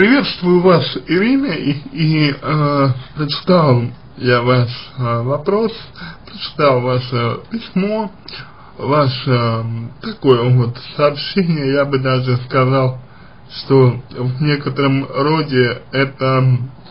Приветствую вас, Ирина, прочитал я ваш вопрос, прочитал ваше письмо, ваше такое вот сообщение, я бы даже сказал, что в некотором роде это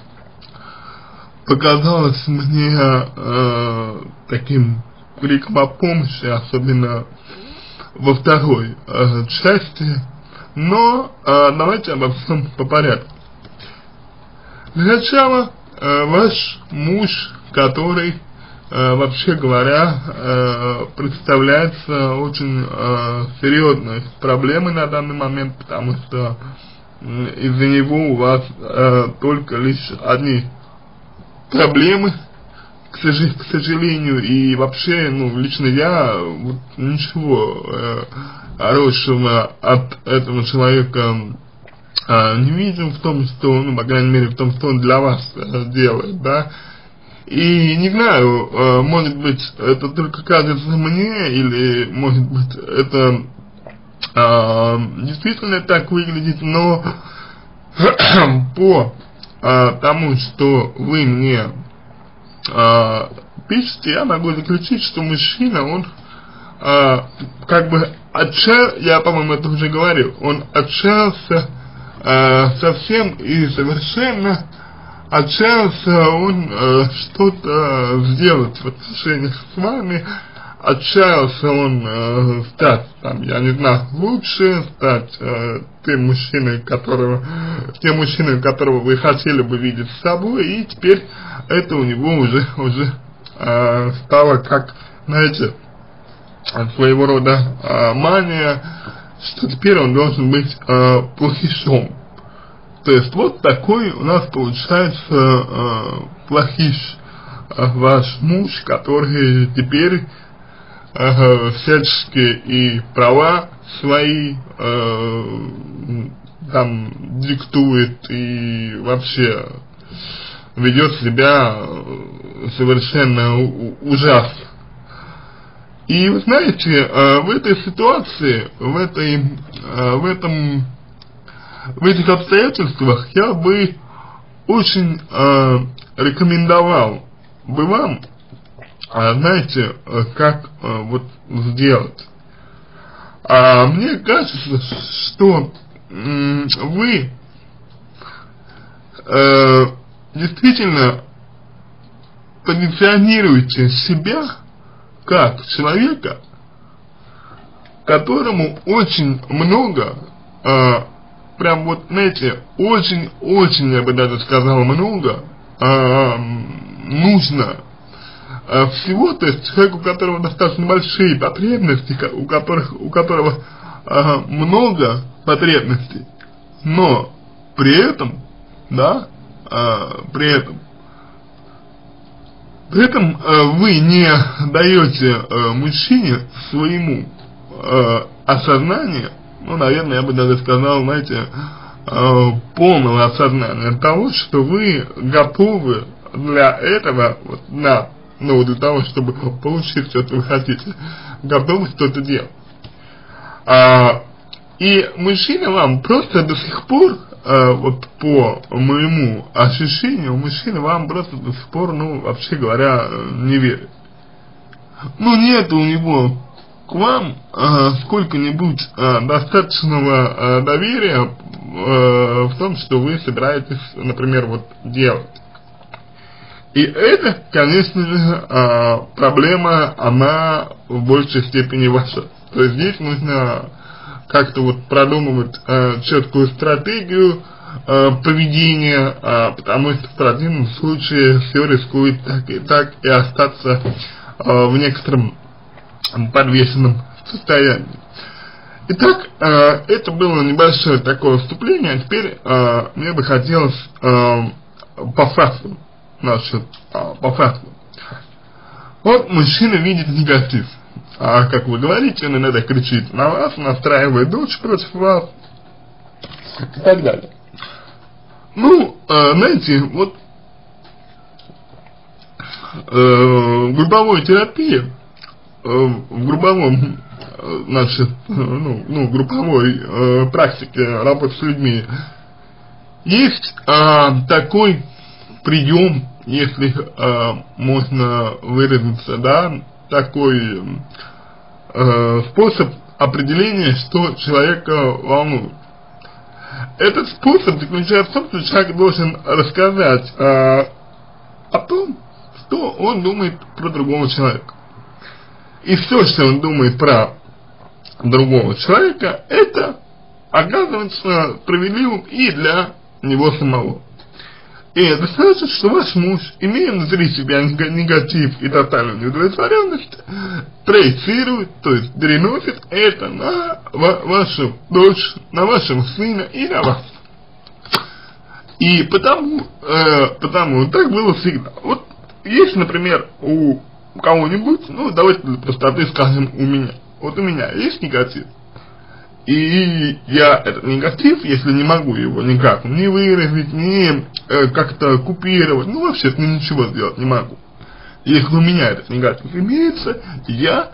показалось мне таким криком о помощи, особенно во второй части. Но давайте обо всем по порядку. Для начала, ваш муж, который, вообще говоря, представляется очень серьезной проблемой на данный момент, потому что из-за него у вас только лишь одни проблемы, к сожалению, и вообще, лично я вот ничего хорошего от этого человека не вижу в том, что, по крайней мере, в том, что он для вас делает, да. И не знаю, может быть, это только кажется мне, или, может быть, это действительно так выглядит, но по тому, что вы мне пишете, я могу заключить, что мужчина, он я, по-моему, это уже говорил, он отчаялся совсем и совершенно отчаялся он что-то сделать в отношениях с вами, отчаялся он стать, я не знаю, лучше, стать тем мужчиной, которого вы хотели бы видеть с собой, и теперь это у него уже стало как, знаете, своего рода мания, что теперь он должен быть плохишом. То есть вот такой у нас получается плохиш, ваш муж, который теперь всячески и права свои диктует и вообще ведет себя совершенно ужасно. И вы знаете, в этой ситуации, в этих обстоятельствах я бы очень рекомендовал бы вам, знаете, как вот сделать. Мне кажется, что вы действительно позиционируете себя как человека, которому очень много, прям вот, знаете, очень, я бы даже сказал, много нужно всего, то есть человеку, у которого достаточно большие потребности, у которого много потребностей, но при этом, при этом вы не даете мужчине своему осознания, наверное, я бы даже сказал, знаете, полного осознания того, что вы готовы для этого, для того, чтобы получить все, что вы хотите, готовы что-то делать. И мужчина вам просто до сих пор, вот по моему ощущению, мужчина вам просто до сих пор, вообще говоря, не верит. Нет у него к вам сколько-нибудь достаточного доверия в том, что вы собираетесь, например, вот делать. И это, конечно же, проблема, она в большей степени ваша. То есть здесь нужно как-то вот продумывать четкую стратегию поведения, потому что в противном случае все рискует так и остаться в некотором подвешенном состоянии. Итак, это было небольшое такое вступление, а теперь мне бы хотелось по факту. По факту. Вот мужчина видит негатив. Как вы говорите, он иногда кричит на вас, настраивает дочь против вас и так далее. Знаете, вот групповая терапия, в групповом, групповой практике работы с людьми Есть такой прием, если можно выразиться, да, такой способ определения, что человека волнует. Этот способ заключается в том, что человек должен рассказать о том, что он думает про другого человека. И все, что он думает про другого человека, это оказывается справедливым и для него самого. И это значит, что ваш муж, имея внутри себя негатив и тотальную неудовлетворенность, проецирует, то есть переносит это на вашу дочь, на вашего сына и на вас. И потому так было всегда. Вот есть, например, у кого-нибудь, ну давайте для простоты скажем у меня. Вот у меня есть негатив. И я этот негатив, если не могу его никак не выразить, не как-то купировать, ну вообще ничего сделать не могу. Если у меня этот негатив имеется, я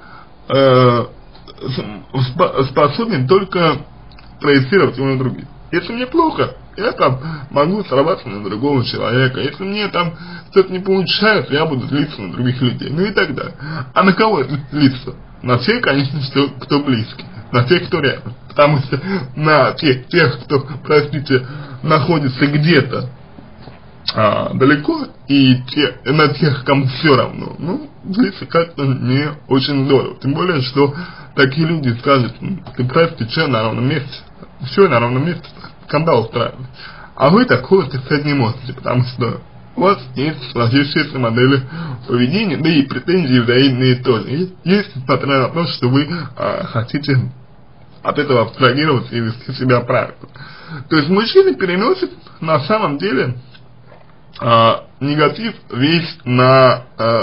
способен только проецировать его на других. Если мне плохо, я там могу сорваться на другого человека. Если мне там что-то не получается, я буду злиться на других людей. Ну и так далее. А на кого это злиться? На всех, конечно, кто близкий. На тех, кто рядом. Потому что на тех, кто, простите, находится где-то далеко, и на тех, кому все равно, ну, злиться как-то не очень здорово. Тем более, что такие люди скажут: ты прости, что на ровном месте? Все на ровном месте, скандал устраивает. А вы такого сказать не можете, потому что у вас есть сложившиеся модели поведения, да и претензии взаимные тоже. Есть, несмотря на то, что вы хотите от этого абстрагироваться и вести себя правильно. То есть мужчина переносит на самом деле негатив весь на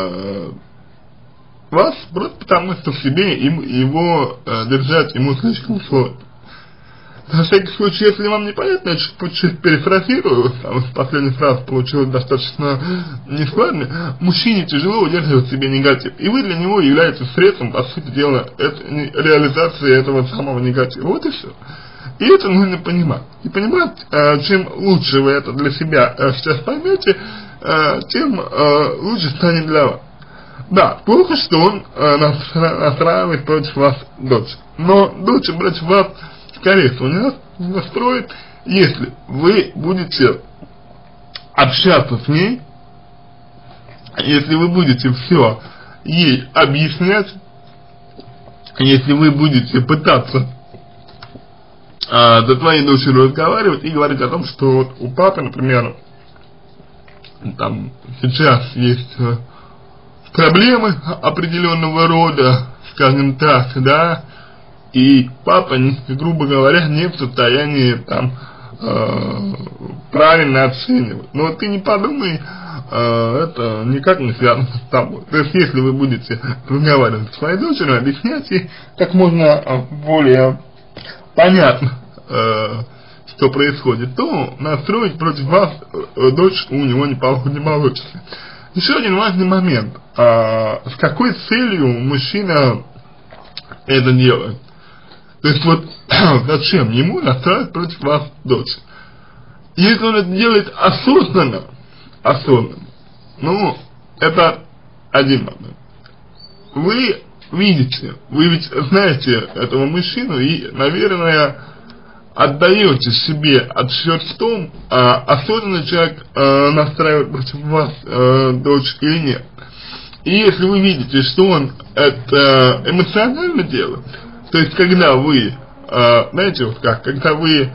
вас, просто потому что в себе его держать ему слишком сложно. На всякий случай, если вам непонятно, я чуть перефразирую, последний фраз получилось достаточно нескладно. Мужчине тяжело удерживать в себе негатив, и вы для него являетесь средством, по сути дела, реализации этого самого негатива. Вот и все. И это нужно понимать. И понимать, чем лучше вы это для себя сейчас поймете, тем лучше станет для вас. Да, плохо, что он настраивает против вас дочь. Но дочь против вас скорее всего не настроит, если вы будете общаться с ней, если вы будете все ей объяснять, если вы будете пытаться до твоей дочери разговаривать и говорить о том, что вот у папы, например, там сейчас есть проблемы определенного рода, скажем так, да, и папа, грубо говоря, не в состоянии там правильно оценивать. Но ты не подумай, это никак не связано с тобой. То есть, если вы будете разговаривать с своей дочерью, объяснять ей как можно более понятно, что происходит, то настроить против вас дочь у него не получится. Еще один важный момент. С какой целью мужчина это делает? То есть вот зачем ему настраивать против вас дочь? Если он это делает осознанно, ну, это один момент. Вы видите, вы ведь знаете этого мужчину и, наверное, отдаете себе отсчет в том, осознанно человек настраивает против вас дочь или нет. И если вы видите, что он это эмоционально делает, то есть, когда вы, знаете, вот как, когда вы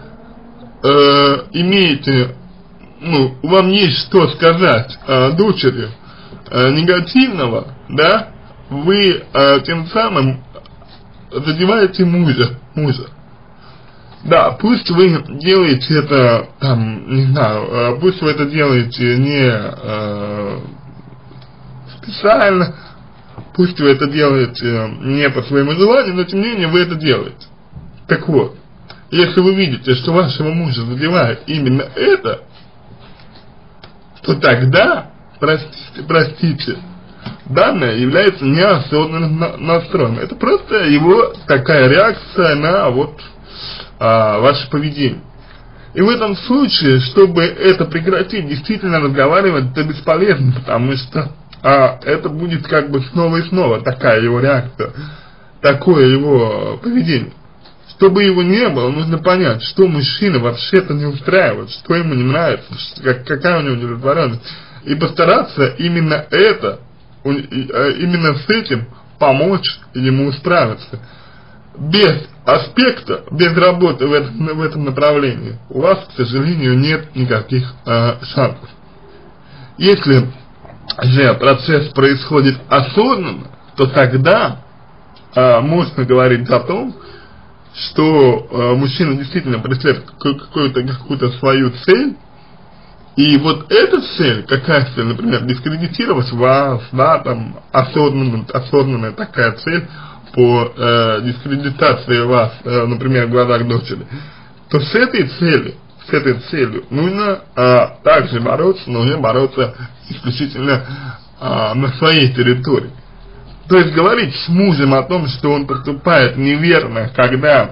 имеете, ну, вам есть что сказать дочери негативного, да, вы тем самым задеваете мужа. Да, пусть вы делаете это, там, не знаю, пусть вы это делаете не специально, пусть вы это делаете не по своему желанию, но тем не менее вы это делаете. Так вот, если вы видите, что вашего мужа задевает именно это, то тогда, простите, данное является неосознанным настроем. Это просто его такая реакция на вот ваше поведение. И в этом случае, чтобы это прекратить, действительно разговаривать, это бесполезно, потому что это будет как бы снова и снова такая его реакция, такое его поведение. Чтобы его не было, нужно понять, что мужчина вообще-то не устраивает, что ему не нравится, какая у него недовлетворенность. И постараться именно именно с этим помочь ему справиться. Без аспекта, без работы в этом направлении у вас, к сожалению, нет никаких шансов. Если же процесс происходит осознанно, то тогда можно говорить о том, что мужчина действительно преследует какую-то свою цель, и вот эта цель, какая цель, например, дискредитировать вас, да, там, осознанная такая цель по дискредитации вас, например, в глазах дочери, то с этой целью нужно также бороться, но уже бороться исключительно на своей территории. То есть говорить с мужем о том, что он поступает неверно, когда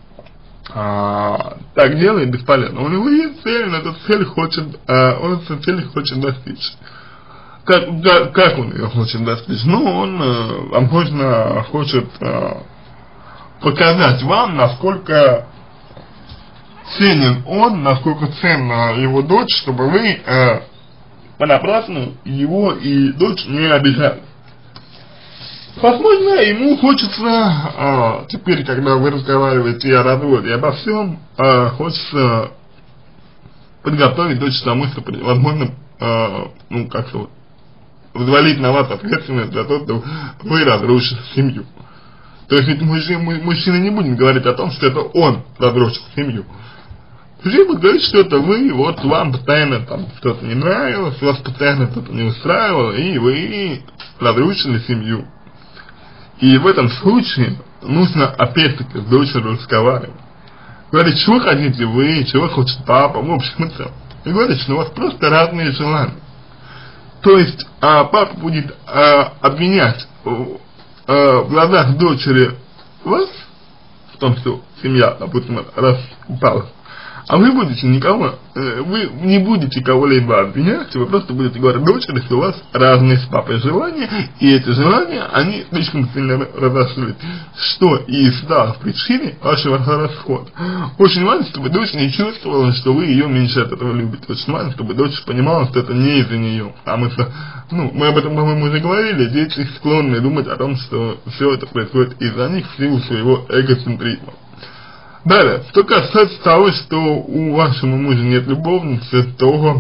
так делает, бесполезно. У него есть цель, он эту цель хочет достичь. Как он ее хочет достичь? Ну, он, возможно, хочет показать вам, насколько ценен он, насколько ценна его дочь, чтобы вы понапрасну его и дочь не обижали. Возможно, ему хочется, теперь, когда вы разговариваете о разводе, обо всем, хочется подготовить дочь к тому, что, возможно, ну, как-то взвалить на вас ответственность за то, что вы разрушите семью. То есть, ведь мужчина не будет говорить о том, что это он разрушил семью. Мужчина будет говорить, что это вы, вот вам постоянно там что-то не нравилось, вас постоянно что-то не устраивало, и вы разрушили семью. И в этом случае нужно опять-таки с дочерью разговаривать. Говорить, чего хотите вы, чего хочет папа, в общем и целом. И говорить, что у вас просто разные желания. То есть папа будет обвинять в глазах дочери вас в том, что семья, допустим, распалась. А вы не будете кого-либо обвинять, вы просто будете говорить дочери, что у вас разные с папой желания, и эти желания, они слишком сильно разошлись, что и стало причиной вашего расхода. Очень важно, чтобы дочь не чувствовала, что вы ее меньше от этого любите. Очень важно, чтобы дочь понимала, что это не из-за нее, потому что, ну, мы об этом, по-моему, уже говорили, дети склонны думать о том, что все это происходит из-за них в силу своего эгоцентризма. Далее, что касается того, что у вашего мужа нет любовницы, то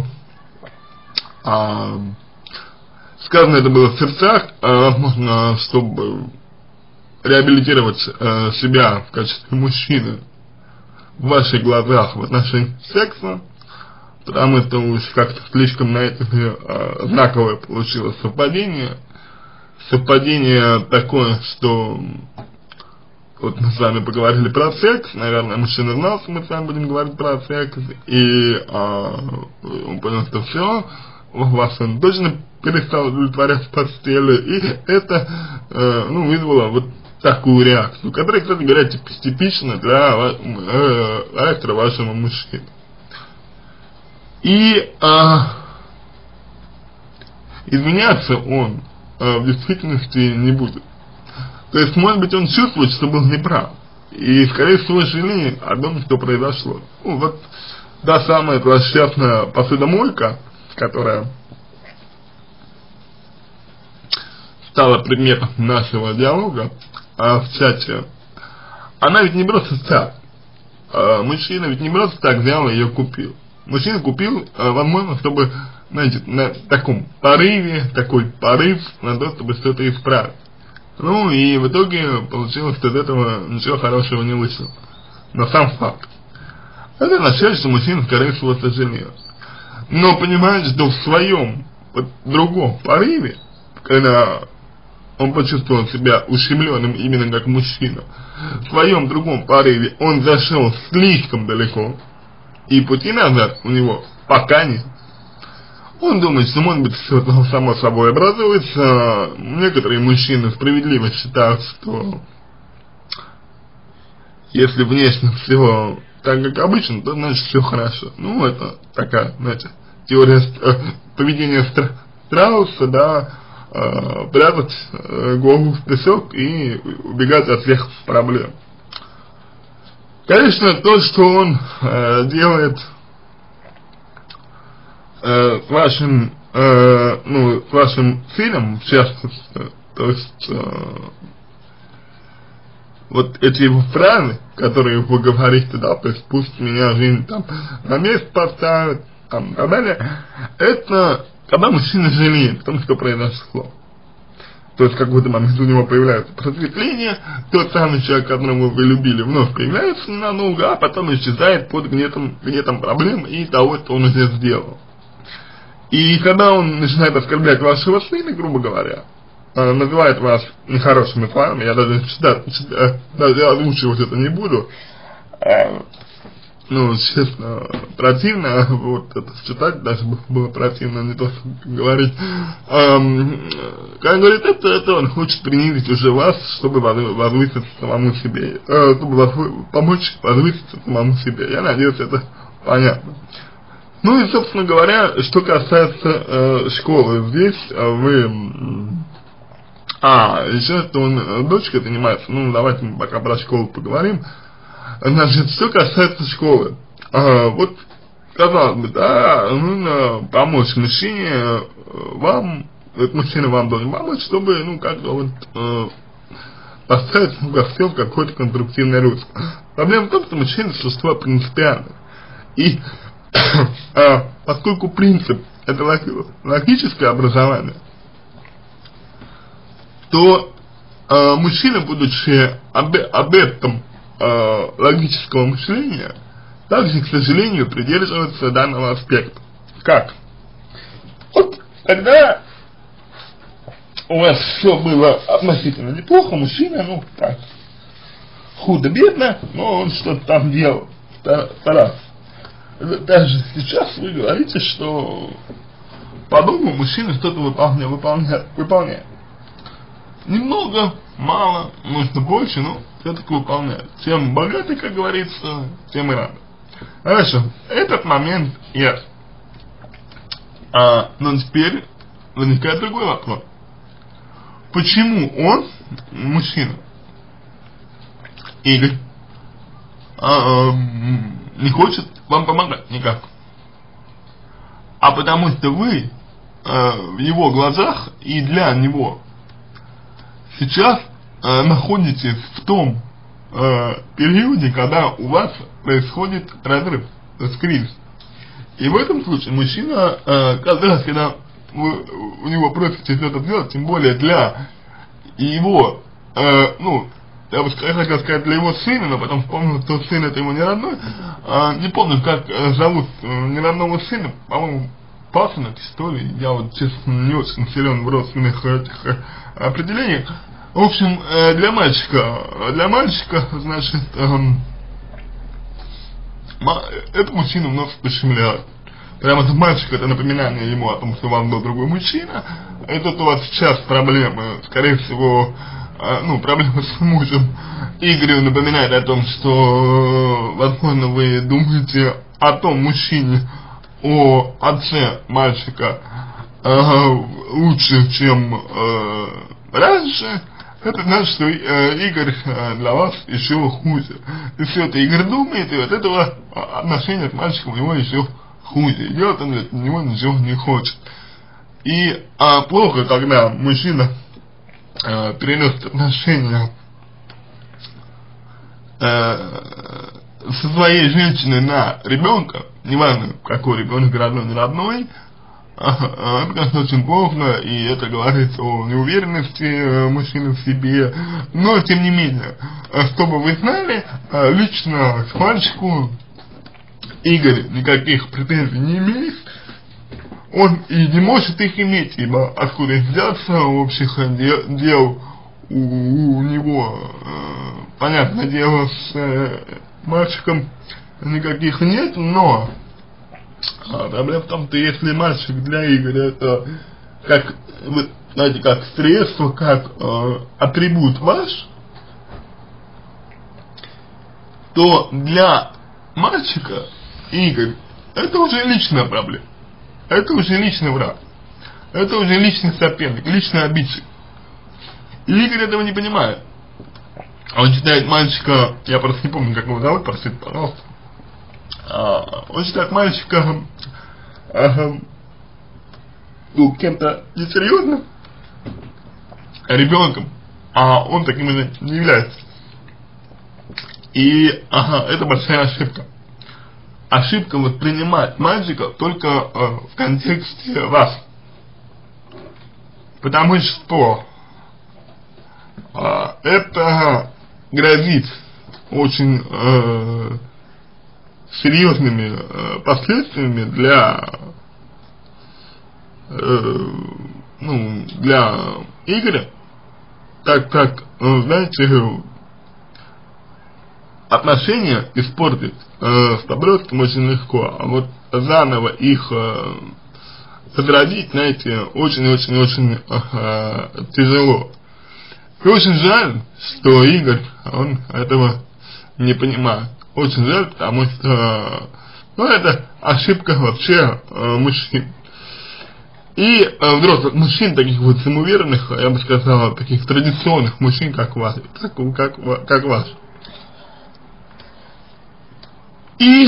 сказано это было в сердцах, возможно, чтобы реабилитировать себя в качестве мужчины в ваших глазах в отношении секса, потому что уж как-то слишком на это знаковое получилось совпадение такое, что вот мы с вами поговорили про секс, наверное, мужчина знал, что мы с вами будем говорить про секс, и он понял, что все, вас он точно перестал удовлетворять в постели, и это, ну, вызвало вот такую реакцию, которая, кстати говоря, типична для характера вашего мужчины. И изменяться он в действительности не будет. То есть, может быть, он чувствует, что был неправ. И, скорее всего, жалеет о том, что произошло. Ну, вот та самая злосчастная посудомойка, которая стала предметом нашего диалога в чате, она ведь не просто так. Мужчина ведь не просто так взял и ее купил. Мужчина купил, возможно, чтобы, знаете, на таком порыве, такой порыв на то, чтобы что-то исправить. Ну и в итоге получилось, что из этого ничего хорошего не вышло. Но сам факт. Это означает, что мужчина, скорее всего, сожалеет. Но понимает, что в своем вот, другом порыве, когда он почувствовал себя ущемленным именно как мужчина, в своем другом порыве он зашел слишком далеко, и пути назад у него пока нет. Он думает, что, может быть, все само собой образуется. Некоторые мужчины справедливо считают, что если внешне все так как обычно, то значит все хорошо. Ну, это такая, знаете, теория поведения страуса, да, прятать голову в песок и убегать от всех проблем. Конечно, то, что он делает с вашим, ну, с вашим сыном, в частности, то есть вот эти его фразы, которые вы говорите, да, то есть пусть меня жизнь там на место поставит, там, и так далее, это когда мужчина жалеет о том, что произошло. То есть в какой-то момент у него появляется просветление, тот самый человек, которого вы любили, вновь появляется ненадолго, а потом исчезает под гнетом проблем и того, что он уже сделал. И когда он начинает оскорблять вашего сына, грубо говоря, называет вас нехорошими словами, я даже озвучивать это не буду, ну, честно, противно, вот это читать даже было противно, не то, что говорить. Как он говорит, это он хочет принизить уже вас, чтобы возвыситься самому себе, чтобы помочь возвыситься самому себе. Я надеюсь, это понятно. Ну и, собственно говоря, что касается школы, здесь вы... еще что он дочкой занимается, ну давайте мы пока про школу поговорим. Значит, что касается школы, вот, казалось бы, да, нужно помочь мужчине, вам, этот мужчина вам должен помочь, чтобы, ну, как-то вот, поставить все в какое-то конструктивное русло. Проблема в том, что мужчина существо принципиально. И, поскольку принцип — это логическое образование, то мужчина, будучи объектом логического мышления, также, к сожалению, придерживается данного аспекта. Как? Вот, когда у вас все было относительно неплохо, мужчина, ну, так, худо-бедно, но он что-то там делал, старался. Даже сейчас вы говорите, что по дому мужчина что-то выполняет. Немного, мало, нужно больше, но все-таки выполняет. Чем богатый, как говорится, тем и рад. Хорошо, этот момент ясен. Но теперь возникает другой вопрос. Почему он, мужчина, Игорь, не хочет вам помогать никак? А потому что вы в его глазах и для него сейчас находитесь в том периоде, когда у вас происходит разрыв, то есть кризис. И в этом случае мужчина, каждый раз, когда вы у него просите что-то сделать, тем более для его, ну, я бы хотел сказать для его сына, но потом вспомнил, что сын это его не родной, не помню, как зовут неродного сына, по-моему, пасынок, что ли, я вот, честно, не очень силен в родственных этих определениях. В общем, для мальчика, значит, это мужчина вновь пошевеляет. Прямо этот мальчик — это напоминание ему о том, что вам был другой мужчина, и тут у вас сейчас проблемы, скорее всего, ну, проблемы с мужем. Игорю напоминает о том, что, возможно, вы думаете о том мужчине, о отце мальчика лучше, чем раньше. Это значит, что Игорь для вас еще хуже. И все это Игорь думает, и от этого отношения с мальчиком у него еще хуже. И делать он для него ничего не хочет. И плохо, когда мужчина переносит отношения со своей женщиной на ребенка, неважно какой ребенок, родной, не родной, это, конечно, очень плохо, и это говорит о неуверенности мужчины в себе, но, тем не менее, чтобы вы знали, лично к мальчику Игорь никаких претензий не имеет, он и не может их иметь, ибо откуда их взяться, общих дел у него, понятное дело, с мальчиком никаких нет, но проблема в том, что если мальчик для Игоря это как, вы знаете, как средство, как атрибут ваш, то для мальчика, Игорь, это уже личная проблема. Это уже личный враг. Это уже личный соперник, личный обидчик. И Игорь этого не понимает. Он считает мальчика, я просто не помню, как его зовут, простите, пожалуйста. Он считает мальчика кем-то несерьезным, ребенком, а он таким не является. И это большая ошибка. Ошибка воспринимать мальчика только в контексте вас. Потому что это грозит очень серьезными последствиями для Игоря, так как, знаете, отношения испортить с подростком очень легко, а вот заново их возродить, знаете, очень-очень-очень тяжело. И очень жаль, что Игорь, он этого не понимает. Очень жаль, потому что, это ошибка вообще мужчин. И взрослых мужчин, таких вот самоуверенных, я бы сказал, таких традиционных мужчин, как вас, как ваш. И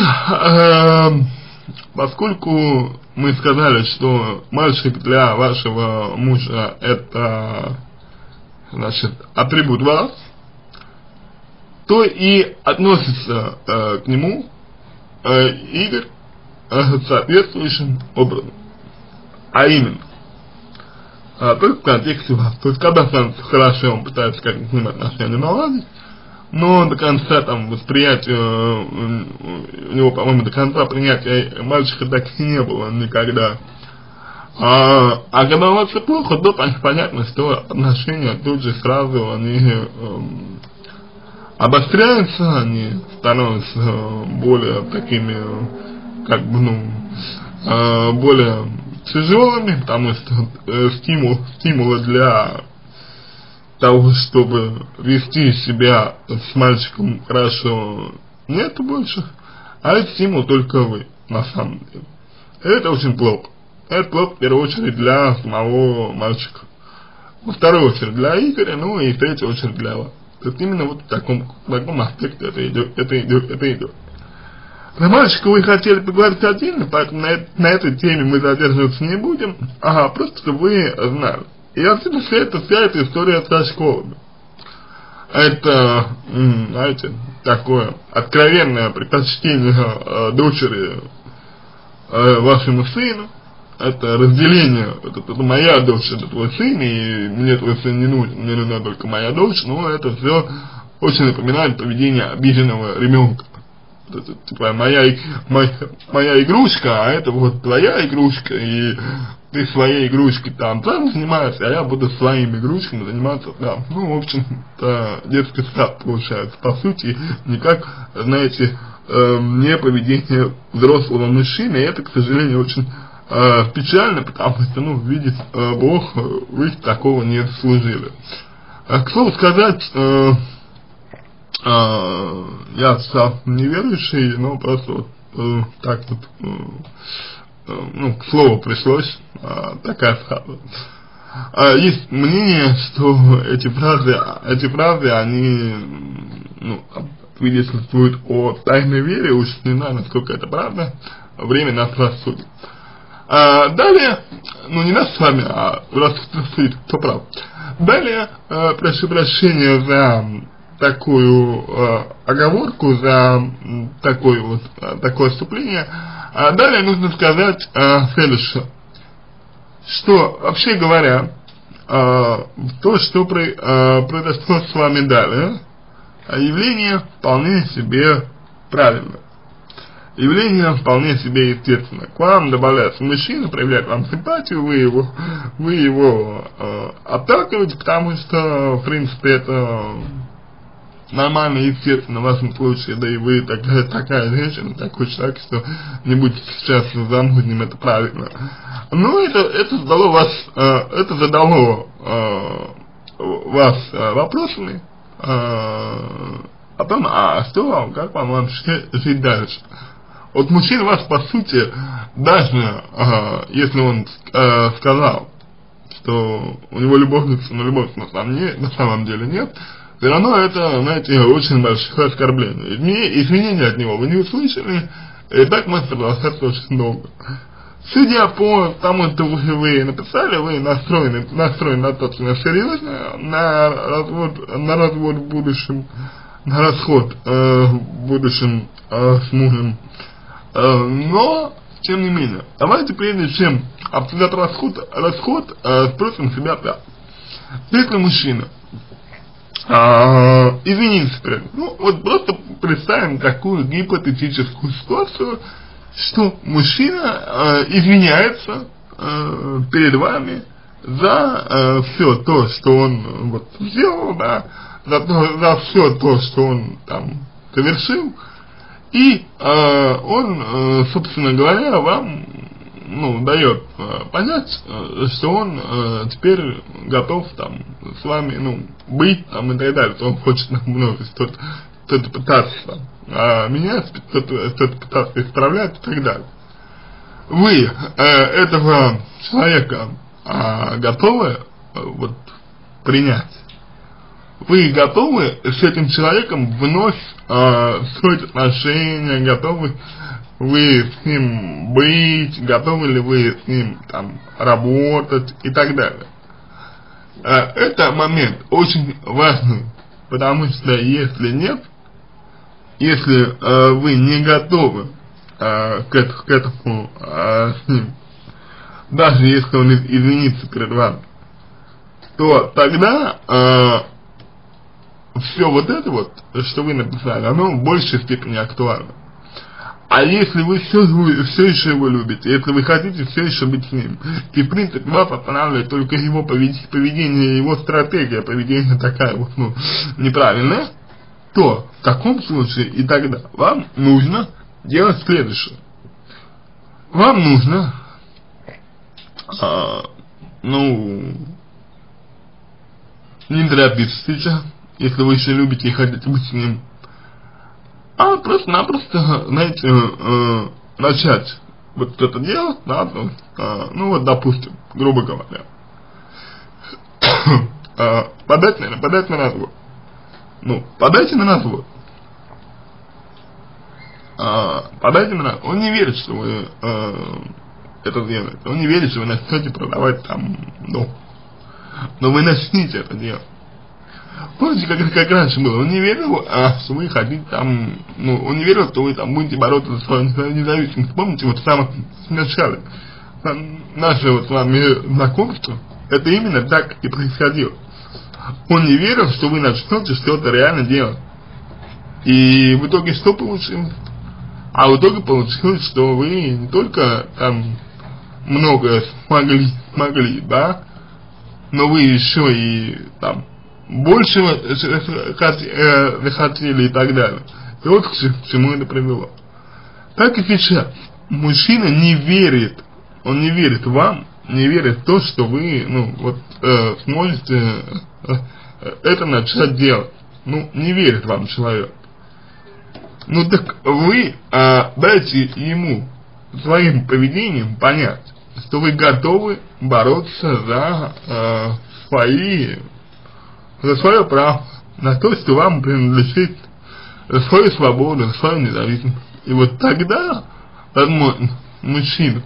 поскольку мы сказали, что мальчик для вашего мужа это, значит, атрибут вас, то и относится к нему Игорь соответствующим образом. А именно, только в контексте вас. То есть, когда становится хорошо, он пытается как-то с ним отношения наладить, но до конца там восприятия, у него, по-моему, до конца принятия мальчика так и не было никогда. А когда у вас все плохо, то понятно, что отношения тут же сразу они обостряются, они становятся более такими, как бы, более тяжелыми, потому что стимула для того, чтобы вести себя с мальчиком хорошо, нету больше, а это стимул только вы, на самом деле. Это очень плохо. Это плохо в первую очередь для самого мальчика, во вторую очередь для Игоря, ну и в третью очередь для вас. То есть именно вот в таком аспекте это идет. Про мальчика вы хотели поговорить отдельно, поэтому на этой теме мы задерживаться не будем, просто чтобы вы знали. И отсюда вся эта история со школами. Это, знаете, такое откровенное предпочтение дочери вашему сыну. Это разделение, это моя дочь, это твой сын, и мне твой сын не нужен, мне нужна только моя дочь, но это все очень напоминает поведение обиженного ребенка. Это, типа, моя игрушка, а это вот твоя игрушка, и ты своей игрушкой там занимаешься, а я буду своими игрушками заниматься там. Ну, в общем-то, детский сад получается, по сути, никак, знаете, не поведение взрослого мужчины, и это, к сожалению, очень печально, потому что, видит Бог, вы такого не заслужили. К слову сказать, я сам неверующий, но просто вот так вот, к слову пришлось такая фраза. Есть мнение, что эти фразы, они, свидетельствуют о тайной вере, уж не знаю, насколько это правда, время нас рассудит. Далее, не нас с вами, а рассудит, кто прав. Далее, прошу прощения за такую оговорку, за такое вступление. Далее нужно сказать следующее, что, вообще говоря, то, что произошло с вами далее, явление вполне себе правильное. Явление вполне себе естественно. К вам добавляется мужчина, проявляет вам симпатию, вы его отталкиваете, потому что, в принципе, это нормально, естественно, в вашем случае, да и вы такая женщина, такой человек, что не будете сейчас замужним, это правильно. Но это задало вас вопросами, о том, что вам, как вам вообще жить дальше. Вот мужчина вас, по сути, даже если он сказал, что у него любовница, но любовницы на самом деле нет, все равно это, знаете, очень большое оскорбление. Извинения от него вы не услышали, и так может продолжаться очень долго. Судя по тому, что вы написали, вы настроены на то, что серьезно, на развод в будущем, на расход в будущем с мужем. Но, тем не менее, давайте прежде чем обсуждать расход, спросим себя так. Если мужчина извинился перед, ну вот просто представим такую гипотетическую ситуацию, что мужчина извиняется перед вами за все то, что он вот сделал, да, за все то, что он там совершил, и он, собственно говоря, вам, ну, дает понять, что он теперь готов там с вами, ну, быть там и так далее, что он хочет, ну, что-то пытаться менять, что-то пытаться исправлять и так далее. Вы этого человека готовы вот принять? Вы готовы с этим человеком вновь строить отношения, готовы вы с ним быть, готовы ли вы с ним там работать и так далее. Это момент очень важный, потому что если нет, если вы не готовы к этому с ним, даже если он извинится перед вами, то тогда все вот это вот, что вы написали, оно в большей степени актуально. А если вы все еще его любите, если вы хотите все еще быть с ним, и в принципе вас останавливает только его поведение, его стратегия поведения такая вот, ну, неправильная, то в таком случае и тогда вам нужно делать следующее. Вам нужно, не торопиться сейчас, если вы еще любите и хотите быть с ним, а просто-напросто, знаете, начать вот это делать, да, ну вот, допустим, грубо говоря, подать на развод. Ну, подайте на развод. Подайте на развод. Он не верит, что вы это сделаете. Он не верит, что вы начнете продавать там дом. Но вы начните это делать. Помните, как раньше было? Он не верил, что вы хотите там, ну, он не верил, что вы там будете бороться за свою независимость. Помните, вот в самом начале наше вот с вами знакомство, это именно так и происходило. Он не верил, что вы начнете что-то реально делать. И в итоге что получилось? А в итоге получилось, что вы не только там многое смогли, да, но вы еще и там больше захотели и так далее. И вот к чему это привело. Так и сейчас. Мужчина не верит, он не верит вам, не верит в то, что вы, ну, вот, сможете это начать делать. Ну, не верит вам человек. Ну, так вы дайте ему своим поведением понять, что вы готовы бороться за свое право, на то, что вам принадлежит, за свою свободу, за свою независимость. И вот тогда, возможно, мужчина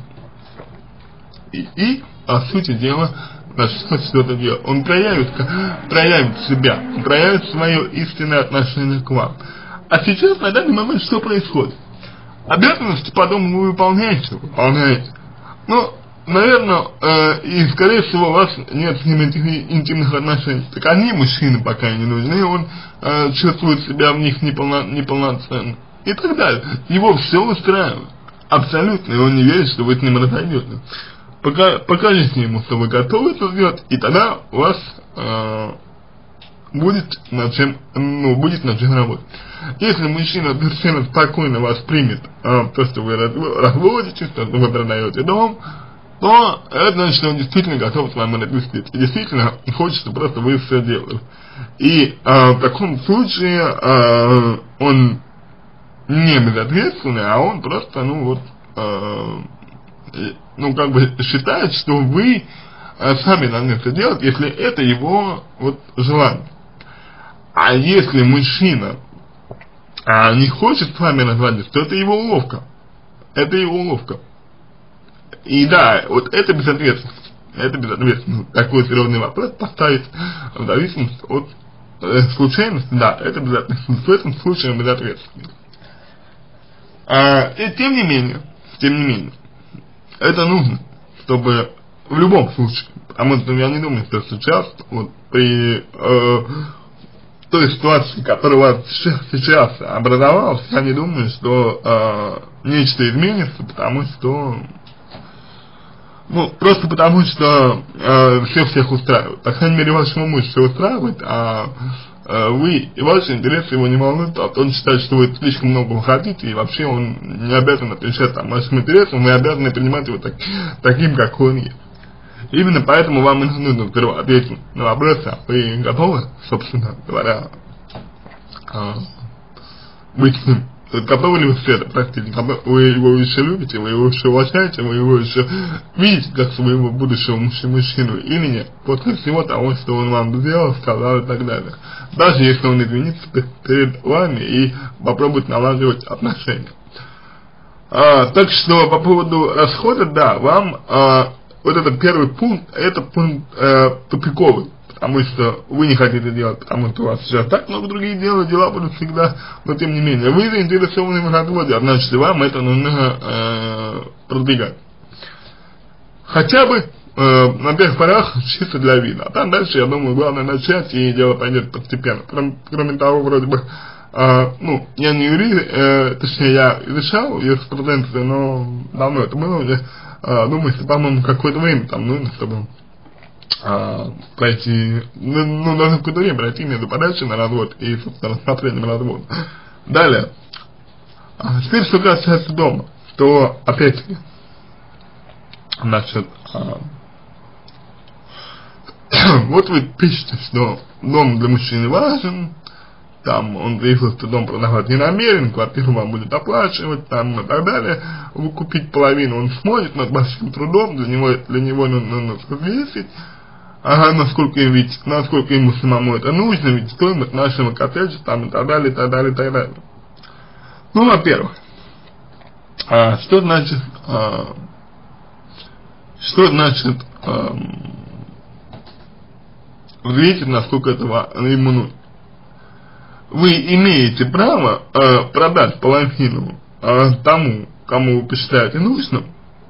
по сути дела, начнет что-то делать. Он проявит себя, он проявит свое истинное отношение к вам. А сейчас, на данный момент, что происходит? Обязанности потом вы выполняете. Но, наверное, и скорее всего у вас нет с ним интимных отношений. Так они, мужчины, пока не нужны, он чувствует себя в них неполноценно. И так далее. Его все устраивает. Абсолютно. И он не верит, что вы с ним разойдетесь. Покажите ему, что вы готовы это сделать, и тогда у вас будет над чем работать. Если мужчина совершенно спокойно воспримет то, что вы разводитесь, то, что вы продаете дом, то это значит, что он действительно готов с вами разместить. И действительно хочет, чтобы просто вы все делали. И в таком случае он не безответственный, а он просто, ну вот, ну как бы считает, что вы сами должны это делать, если это его вот желание. А если мужчина не хочет с вами разводиться, то это его уловка. Это его уловка. И да, вот это безответственность. Это безответственно. Такой серьезный вопрос поставить в зависимости от случайности, да, это безответственность. В этом случае безответственность. И тем не менее, это нужно, чтобы в любом случае, потому что я не думаю, что сейчас, вот при той ситуации, которая у вас сейчас образовалась, я не думаю, что нечто изменится, потому что, ну, просто потому что все всех устраивает. По крайней мере, вашему мужу все устраивает, а вы и ваши интересы его не волнуют, а он считает, что вы слишком много хотите, и вообще он не обязан отвечать там вашим интересам, вы обязаны принимать его таким, как он есть. Именно поэтому вам и нужно сперва ответить на вопросы, а вы готовы, собственно говоря, быть с ним? Готовы ли вы все это, простите, вы его еще любите, вы его еще уважаете, вы его еще видите как своего будущего мужчину или нет, после всего того, что он вам сделал, сказал и так далее. Даже если он извинится перед вами и попробует налаживать отношения. Так что по поводу расхода, да, вам вот этот первый пункт, это пункт тупиковый, потому что вы не хотите делать, потому что у вас сейчас так много других дела будут всегда, но тем не менее, вы заинтересованы в разводе, значит, вам это нужно продвигать. Хотя бы на первых порах чисто для вида, а там дальше, я думаю, главное начать, и дело пойдет постепенно. Кроме того, вроде бы, ну, я не юрист, точнее, я изучал юриспруденцию, но давно это было уже. Думаю, что, по-моему, какое-то время там нужно, чтобы пройти, ну, должно какое-то время пройти между подачей на развод и, собственно, рассмотрением развода. Далее. Теперь, что касается дома, то, опять-таки, значит, вот вы пишете, что дом для мужчины важен, там он заявил, что дом продавать не намерен, квартиру вам будет оплачивать, там и так далее, вы купить половину он сможет, но с большим трудом, для него нужно взвесить, насколько ему самому это нужно, ведь стоимость нашего коттеджа, там и так далее, и так далее, и так далее. Ну, во-первых, что значит взвесить, насколько этого ему нужно? Вы имеете право продать половину тому, кому вы посчитаете нужным,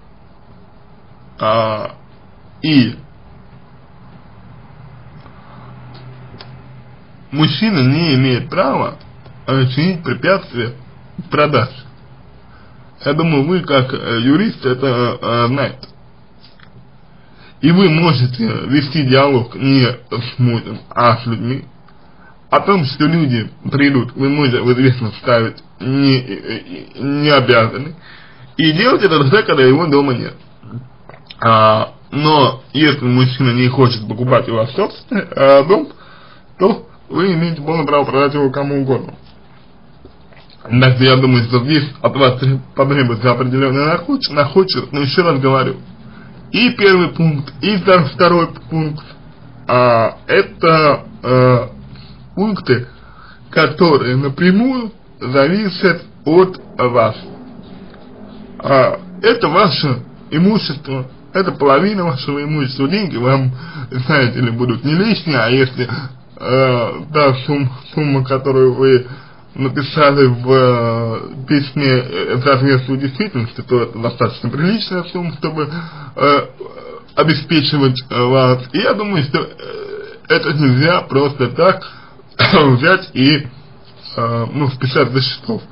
и мужчина не имеет права чинить препятствия в продаже. Я думаю, вы как юрист это знаете. И вы можете вести диалог не с мужем, а с людьми. О том, что люди придут, вы мужа в известность ставить не обязаны. И делать это тогда, когда его дома нет. Но если мужчина не хочет покупать у вас собственный дом, то вы имеете полное право продать его кому угодно. Так я думаю, что здесь от вас потребуется определенная находчивость, но еще раз говорю. И первый пункт, и второй пункт, это пункты, которые напрямую зависят от вас. Это ваше имущество, это половина вашего имущества. Деньги вам, знаете ли, будут не лишние, а если та сумма, которую вы написали в письме, соответствует действительности, то это достаточно приличная сумма, чтобы обеспечивать вас. И я думаю, что это нельзя просто так взять и списать за счетов.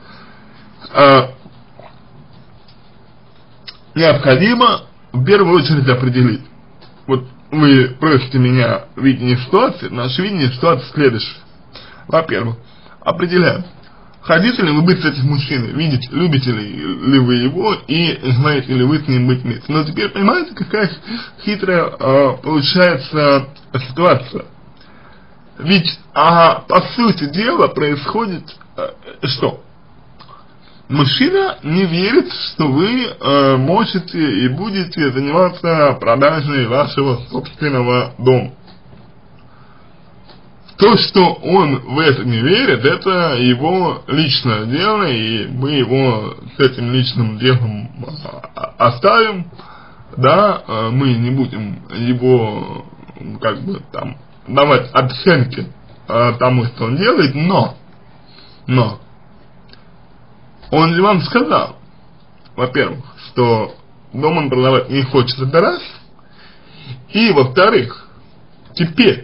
Необходимо в первую очередь определить. Вот вы просите меня видение ситуации, наше видение ситуации следующее. Во-первых, определяем, хотите ли вы быть с этим мужчиной, любите ли вы его и знаете ли вы с ним быть вместе. Но теперь понимаете, какая хитрая получается ситуация. Ведь, по сути дела, происходит что? Мужчина не верит, что вы можете и будете заниматься продажей вашего собственного дома. То, что он в это не верит, это его личное дело, и мы его с этим личным делом оставим, да, мы не будем его, как бы, там, давать оценки тому, что он делает, но, он же вам сказал, во-первых, что дом он продавать не хочет, это раз, и, во-вторых, теперь,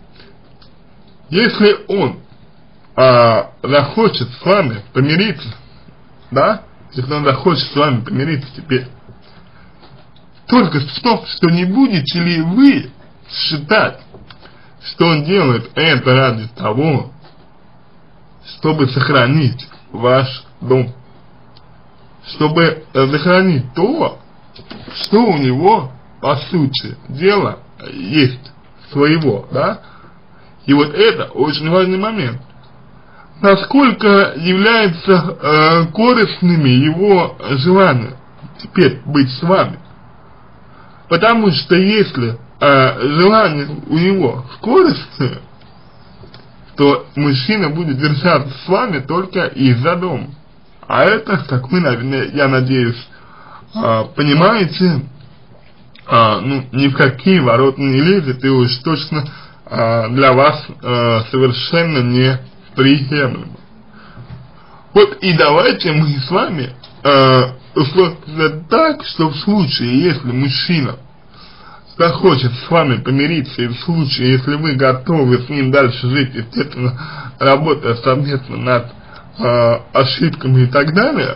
если он захочет с вами помириться, да, если он захочет с вами помириться теперь, только в том, что не будете ли вы считать, что он делает это ради того, чтобы сохранить ваш дом, чтобы сохранить то, что у него, по сути дела, есть своего, да. И вот это очень важный момент. Насколько являются корыстными его желания теперь быть с вами. Потому что если желание у него корыстное, то мужчина будет держаться с вами только из-за дома. А это, как вы, наверное, я надеюсь, понимаете, ну, ни в какие ворота не лезет и уж точно для вас совершенно неприемлемо. Вот и давайте мы с вами условно так, что в случае, если мужчина захочет с вами помириться, и в случае, если вы готовы с ним дальше жить, естественно, работая совместно над ошибками и так далее,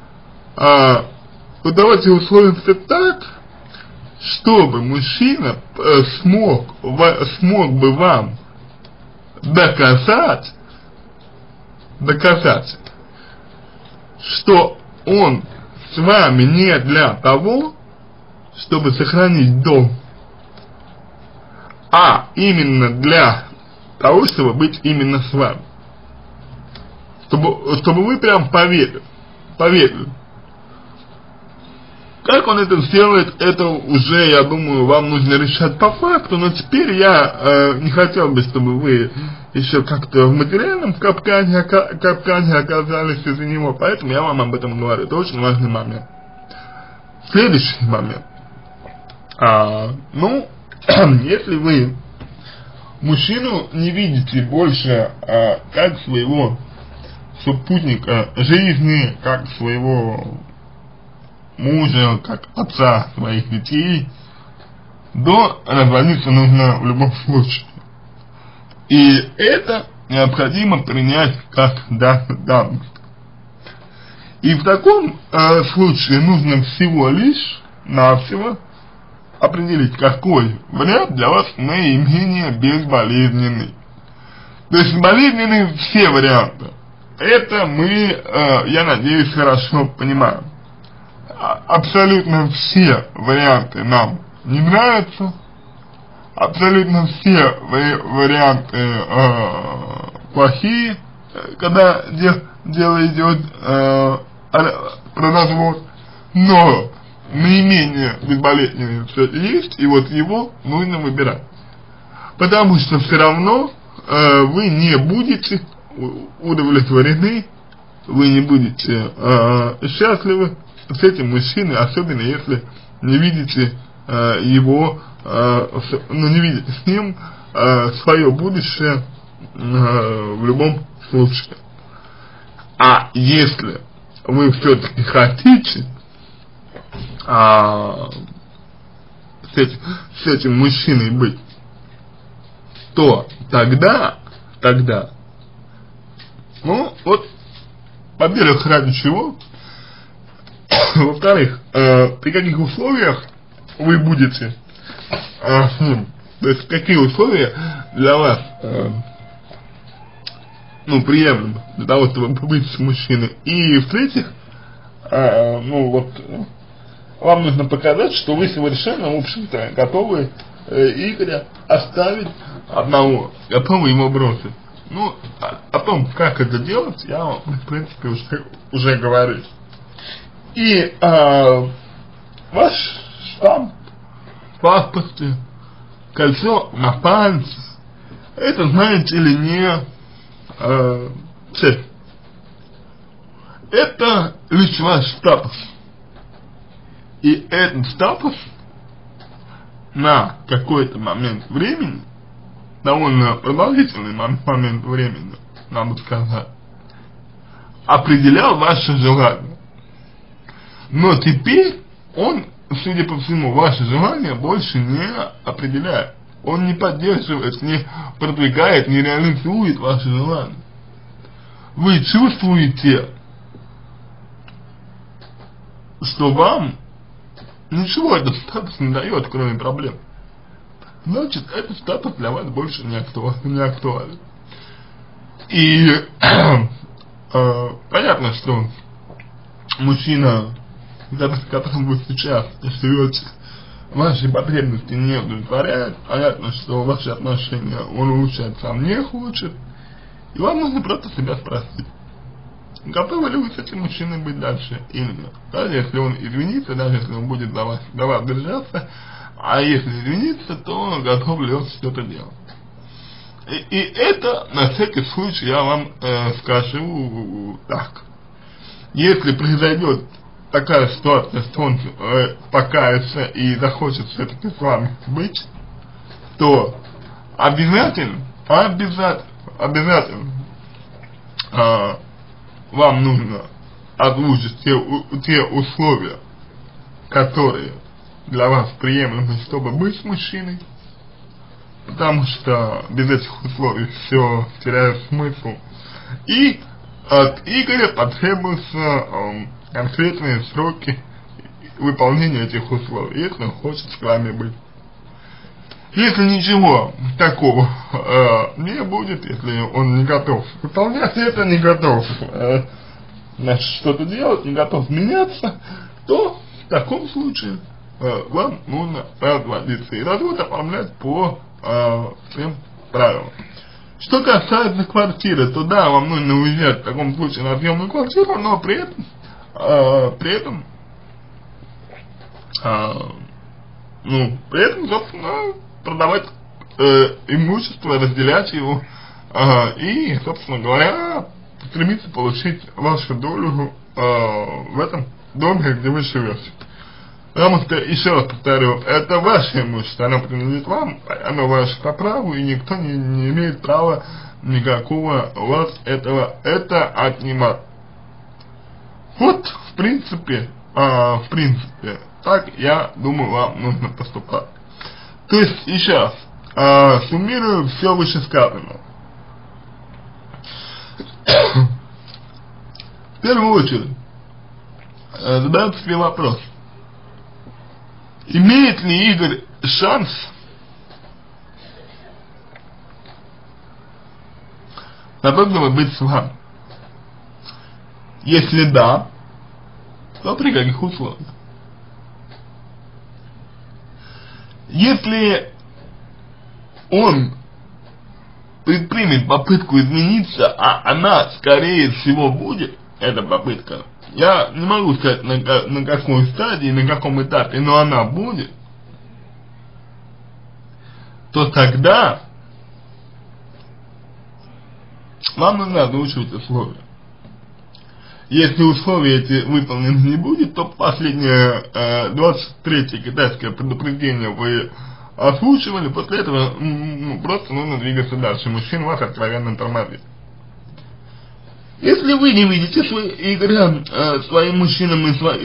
то давайте условимся так, чтобы мужчина смог бы вам доказать, что он с вами не для того, чтобы сохранить дом, а именно для того, чтобы быть именно с вами. Чтобы вы прям поверили. Как он это сделает, это уже, я думаю, вам нужно решать по факту, но теперь я не хотел бы, чтобы вы еще как-то в материальном капкане оказались из-за него, поэтому я вам об этом говорю, это очень важный момент. Следующий момент. Ну, если вы мужчину не видите больше как своего супутника жизни, как своего мужа, как отца своих детей, то разводиться нужно в любом случае. И это необходимо принять как данность. И в таком случае нужно всего лишь навсего определить, какой вариант для вас наименее безболезненный. То есть болезненны все варианты. Это мы, я надеюсь, хорошо понимаем. Абсолютно все варианты нам не нравятся. Абсолютно все варианты плохие, когда дело идет про развод. Но наименее безболезненный все-таки есть, и вот его нужно выбирать. Потому что все равно вы не будете удовлетворены, вы не будете счастливы с этим мужчиной, особенно если не видите его, ну не видите с ним свое будущее в любом случае. А если вы все-таки хотите с этим мужчиной быть, то тогда, ну вот, во-первых, ради чего, во-вторых, при каких условиях вы будете с ним, то есть какие условия для вас, ну, приемлемы для того, чтобы быть с мужчиной, и в-третьих, ну вот, вам нужно показать, что вы совершенно, в общем-то, готовы Игоря оставить одного, готовы его бросить. Ну, о том, как это делать, я вам, в принципе, уже говорил. И ваш штамп в паспорте, кольцо на пальце, это, знаете ли, не цель. Это лишь ваш статус. И этот статус на какой-то момент времени, довольно продолжительный момент времени, надо сказать, определял ваше желание. Но теперь он, судя по всему, ваше желание больше не определяет. Он не поддерживает, не продвигает, не реализует ваше желание. Вы чувствуете, что вам ничего этот статус не дает, кроме проблем. Значит, этот статус для вас больше не актуален. И понятно, что мужчина, с которым вы сейчас живете, ваши потребности не удовлетворяют. Понятно, что ваши отношения он улучшать сам не хочет. И вам нужно просто себя спросить, готовы ли вы с этим мужчиной быть дальше именно. Даже если он извинится, даже если он будет до вас держаться, а если извинится, то готов ли он что-то делать. И это, на всякий случай, я вам скажу так. Если произойдет такая ситуация, что он покается и захочет все-таки с вами быть, то обязательно вам нужно озвучить те условия, которые для вас приемлемы, чтобы быть с мужчиной, потому что без этих условий все теряет смысл. И от Игоря потребуются конкретные сроки выполнения этих условий, если он хочет с вами быть. Если ничего такого не будет, если он не готов выполнять это, не готов что-то делать, не готов меняться, то в таком случае вам нужно разводиться и развод оформлять по всем правилам. Что касается квартиры, то да, вам нужно уезжать в таком случае на съемную квартиру, но при этом, собственно, продавать имущество, разделять его и, собственно говоря, стремиться получить вашу долю в этом доме, где вы живете. Потому что, еще раз повторю, это ваше имущество, оно принадлежит вам, оно ваше по праву, и никто не имеет права никакого у вас это отнимать. Вот, в принципе, так, я думаю, вам нужно поступать. То есть, еще раз, суммирую все вышесказанное. В первую очередь, задают себе вопрос. Имеет ли Игорь шанс на то, чтобы быть с вами? Если да, то при каких условиях? Если он предпримет попытку измениться, а она, скорее всего, будет, эта попытка, я не могу сказать на какой стадии, на каком этапе, но она будет, то тогда вам нужно озвучивать условия. Если условия эти выполнены не будет, то последнее 23-е китайское предупреждение вы озвучивали, после этого просто нужно двигаться дальше. Мужчина вас откровенно тормозит. Если вы не видите Игоря своим мужчинам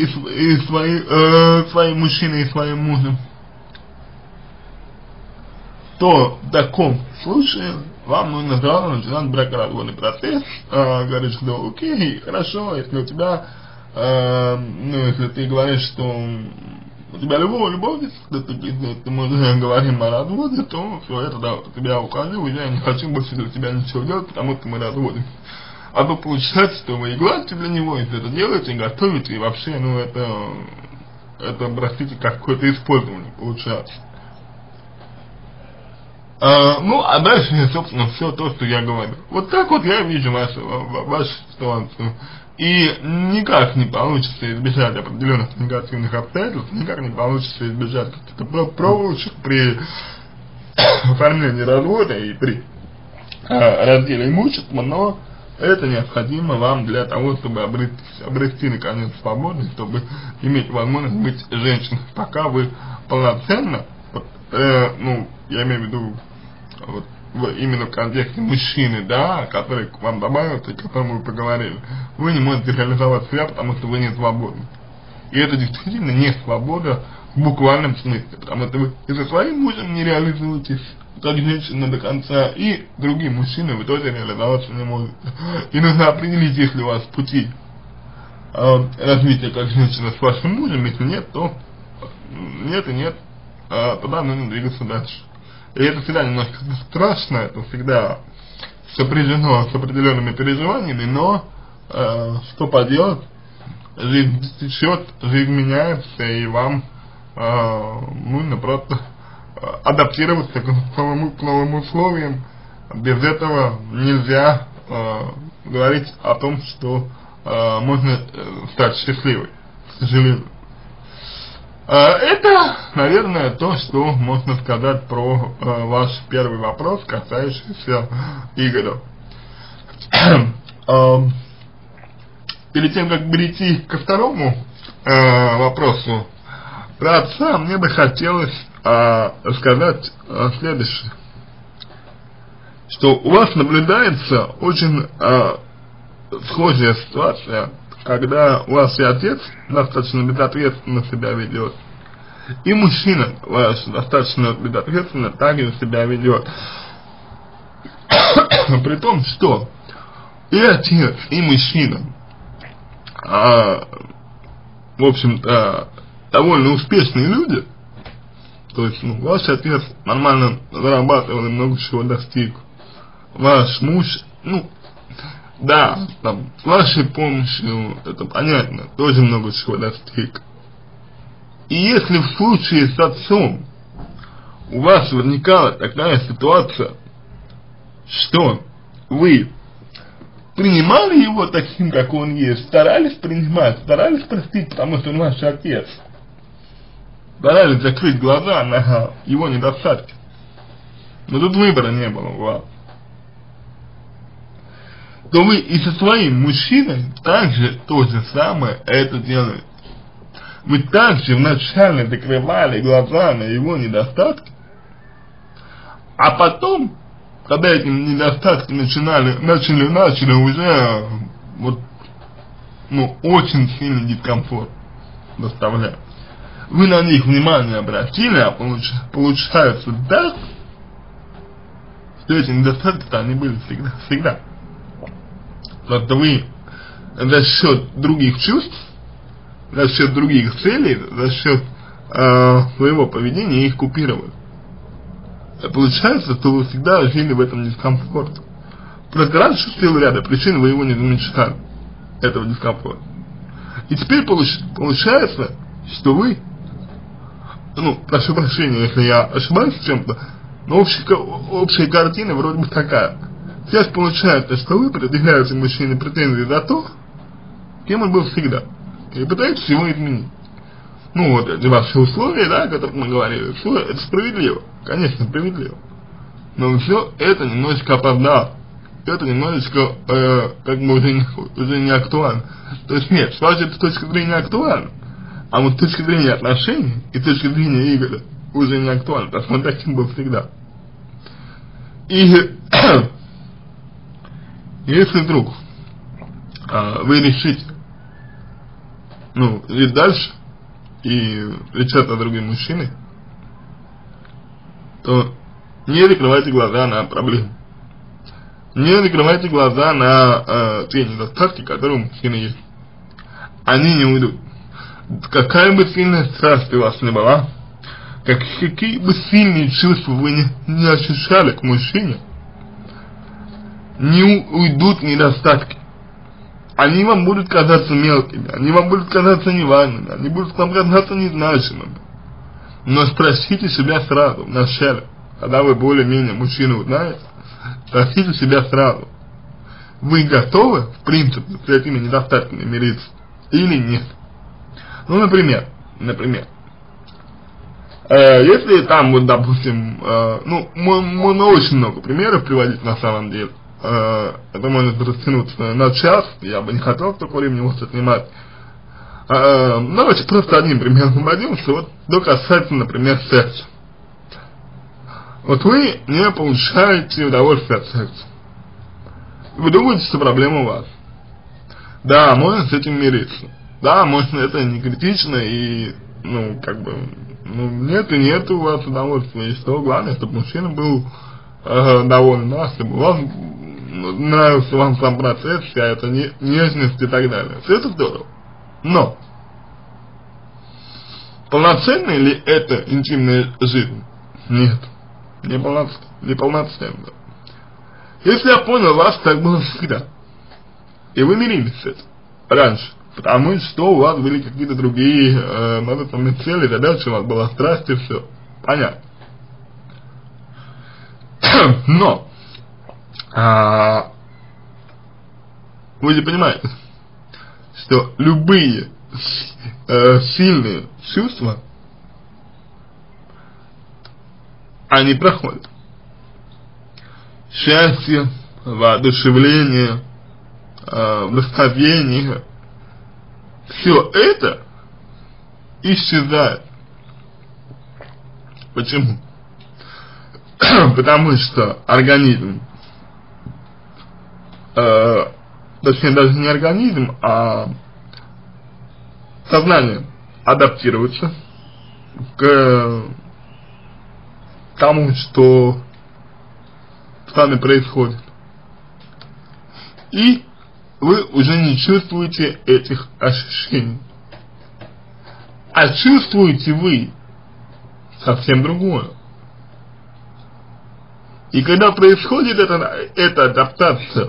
своим мужчиной и своим мужем, то в таком случае вам нужно сразу начинать бракоразводный процесс, говорить, что окей, хорошо, если у тебя, если ты говоришь, что у тебя любовница, мы уже говорим о разводе, то все это, да, тебя ухожу, я не хочу больше для тебя ничего делать, потому что мы разводимся. А то получается, что вы и гладите для него, и это делаете, и готовите, и вообще, это, простите, какое-то использование получается. Ну, а дальше, собственно, все то, что я говорю. Вот так вот я вижу вашу ситуацию. И никак не получится избежать определенных негативных обстоятельств, никак не получится избежать каких-то проволочек при оформлении развода и при разделе имущества, но это необходимо вам для того, чтобы обрести наконец свободу, чтобы иметь возможность быть женщиной. Пока вы полноценно, ну, я имею в виду вот, именно в контексте мужчины, да, который к вам добавился, о котором вы поговорили, вы не можете реализовать себя, потому что вы не свободны. И это действительно не свобода в буквальном смысле, потому что вы и за своим мужем не реализуетесь как женщина до конца, и другие мужчины вы тоже реализоваться не можете. И нужно определить, если у вас пути развития как женщина с вашим мужем, если нет, то нет и нет, тогда нужно двигаться дальше. И это всегда немножко страшно, это всегда сопряжено с определенными переживаниями, но что поделать, жизнь течет, жизнь меняется, и вам нужно просто адаптироваться к новым условиям. Без этого нельзя говорить о том, что можно стать счастливой, к сожалению. Это, наверное, то, что можно сказать про ваш первый вопрос, касающийся Игоря. Перед тем, как перейти ко второму вопросу про отца, мне бы хотелось сказать следующее, что у вас наблюдается очень схожая ситуация, когда у вас и отец достаточно безответственно себя ведет, и мужчина ваш достаточно безответственно также себя ведет. При том, что и отец, и мужчина, в общем-то, довольно успешные люди. То есть, ну, ваш отец нормально зарабатывал и много чего достиг. Ваш муж, ну, да, там, с вашей помощью, это понятно, тоже много чего достиг. И если в случае с отцом у вас возникала такая ситуация, что вы принимали его таким, как он есть, старались принимать, старались простить, потому что он ваш отец, старались закрыть глаза на его недостатки, но тут выбора не было у вас, то вы и со своим мужчиной также то же самое это делаете. Вы также вначале закрывали глаза на его недостатки, а потом, когда эти недостатки начали уже вот, ну, очень сильный дискомфорт доставлять, вы на них внимание обратили, а получается так, что эти недостатки-то они были всегда. Просто вы за счет других чувств, за счет других целей, за счет своего поведения их купировали. И получается, что вы всегда жили в этом дискомфорте. Просто раньше в силу ряда причин вы его не замечали, этого дискомфорта. И теперь получается, что вы, ну, прошу прощения, если я ошибаюсь в чем-то, но общая картина вроде бы такая. Сейчас получается, что вы предъявляете мужчине претензии за то, кем он был всегда, и пытаетесь его изменить. Ну вот эти ваши условия, да, о которых мы говорили, все это справедливо, конечно, справедливо. Но все это немножечко опоздало, это немножечко, как бы уже не актуально. То есть нет, с вашей точки зрения актуально, а вот с точки зрения отношений и с точки зрения Игоря уже не актуально, потому что он таким был всегда. И если вдруг вы решите, ну, жить дальше и встречаться с другим мужчиной, то не закрывайте глаза на проблемы. Не закрывайте глаза на те недостатки, которые у мужчины есть. Они не уйдут. Какая бы сильная страсть у вас ни была, какие бы сильные чувства вы не ощущали к мужчине, не уйдут недостатки. Они вам будут казаться мелкими, они вам будут казаться неважными, они будут вам казаться незначимыми. Но спросите себя сразу, вначале, когда вы более-менее мужчину узнаете, спросите себя сразу, вы готовы, в принципе, с этими недостатками мириться или нет? Ну, например, если там, вот, допустим, ну, можно очень много примеров приводить на самом деле, это может растянуться на час, я бы не хотел столько времени вас отнимать. Давайте просто одним примером обойдемся, вот, что касается, например, секса. Вот вы не получаете удовольствие от секса. Вы думаете, что проблема у вас. Да, можно с этим мириться. Да, можно, это не критично и, ну, как бы, ну, нет и нет у вас удовольствия. И что главное, чтобы мужчина был доволен, да, чтобы вас нравился вам сам процесс, вся эта нежность и так далее. Все это здорово. Но полноценная ли это интимная жизнь? Нет. Не полноценно. Если я понял вас, так было всегда. И вы мирились с этим раньше. Потому что у вас были какие-то другие цели, задачи, у вас была страсть и все. Понятно. Но вы не понимаете, что любые сильные чувства, они проходят. Счастье, воодушевление, вдохновение, все это исчезает. Почему? Потому что организм, точнее даже не организм, а сознание адаптируется к тому, что с вами происходит. И вы уже не чувствуете этих ощущений. А чувствуете вы совсем другое. И когда происходит эта адаптация,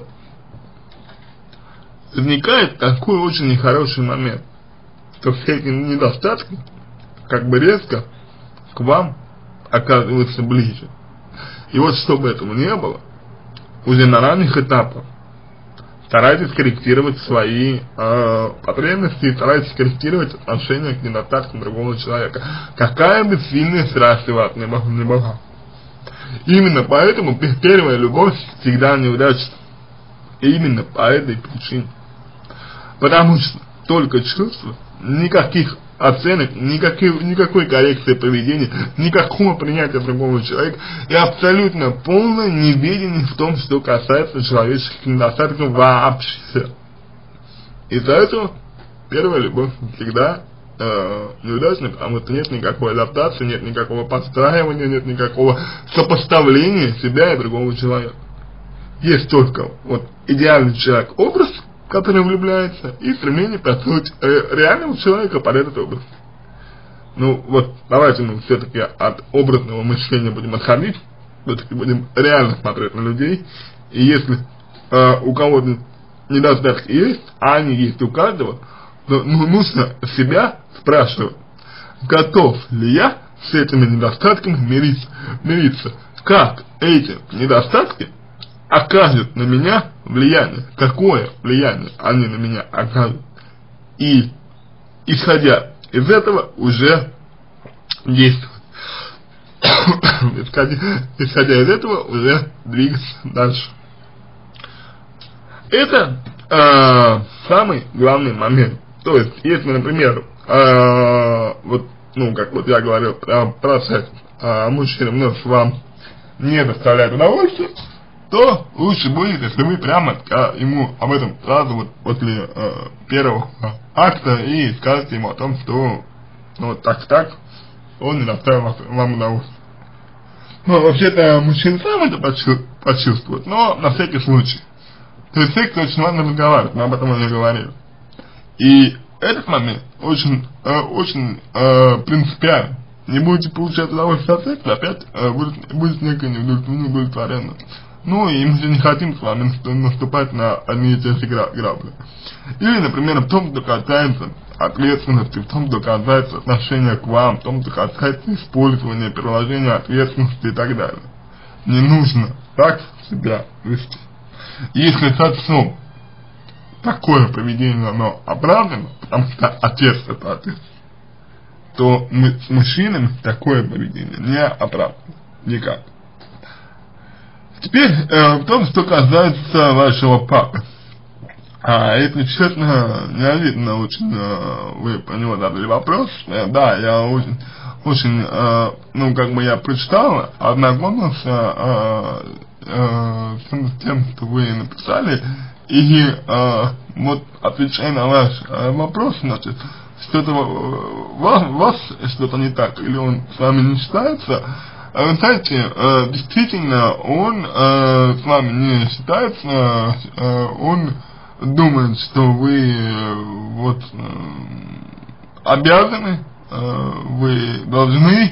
возникает такой очень нехороший момент, что все эти недостатки как бы резко к вам оказываются ближе. И вот чтобы этого не было, уже на ранних этапах старайтесь корректировать свои потребности, старайтесь корректировать отношение к недостаткам другого человека. Какая бы сильная страсть у вас не была. Именно поэтому первая любовь всегда неудачна. Именно по этой причине. Потому что только чувства, никаких оценок, никакой коррекции поведения, никакого принятия другого человека и абсолютно полное неведение в том, что касается человеческих недостатков вообще. Из-за этого первая любовь всегда неудачная, потому что нет никакой адаптации, нет никакого подстраивания, нет никакого сопоставления себя и другого человека. Есть только вот идеальный человек-образ, который влюбляется, и стремление построить реального человека под этот образ. Ну вот, давайте мы все-таки от образного мышления будем отходить, все-таки будем реально смотреть на людей, и если у кого-то недостатки есть, а они есть у каждого, то нужно себя спрашивать, готов ли я с этими недостатками мириться, как эти недостатки окажут на меня влияние, какое влияние они на меня окажут, и исходя из этого уже действовать. Исходя из этого уже двигаться дальше. Это самый главный момент. То есть, если, например, вот, ну, как вот я говорил про секс, мужчина вновь вам не доставляет удовольствия, то лучше будет, если вы прямо ему об этом сразу вот после первого акта и скажете ему о том, что ну, вот так он не доставил вам удовольствие. Ну, вообще-то мужчина сам это почувствует, но на всякий случай. То есть секс очень важно разговаривать, мы об этом уже говорили. И этот момент очень принципиален. Не будете получать удовольствие от секса, опять будет некая неудовлетворенность. Ну и мы же не хотим с вами наступать на одни и те же грабли. Или, например, в том, что касается ответственности, в том, что касается отношения к вам, в том, что касается использования, приложения ответственности и так далее. Не нужно так себя вести. Если с отцом такое поведение, оно оправдано, потому что отец это отец, то с мужчинами такое поведение не оправдано никак. Теперь в том, что касается вашего папы. Если честно, неожиданно очень вы по него задали вопрос. Да, я очень, ну, как бы я прочитал, ознакомился с тем, что вы написали, и вот отвечая на ваш вопрос, значит, что-то вас что-то не так, или он с вами не считается. Вы знаете, действительно, он с вами не считается, он думает, что вы вот обязаны, вы должны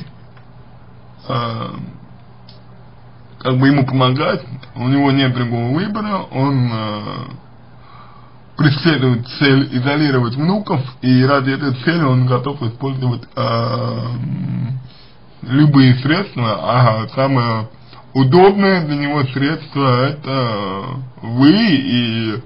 как бы ему помогать, у него нет другого выбора, он преследует цель изолировать внуков, и ради этой цели он готов использовать любые средства, а самое удобное для него средство это вы, и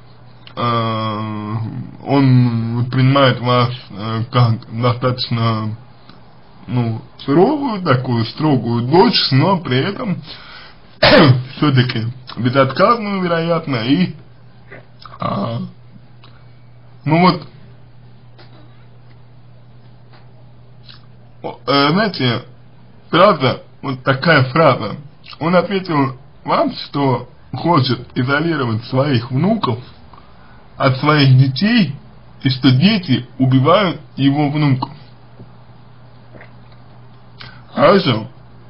он воспринимает вас как достаточно, ну, суровую, такую строгую дочь, но при этом все-таки безотказную, вероятно, и ну вот, знаете, фраза, вот такая фраза, он ответил вам, что хочет изолировать своих внуков от своих детей, и что дети убивают его внуков. Хорошо.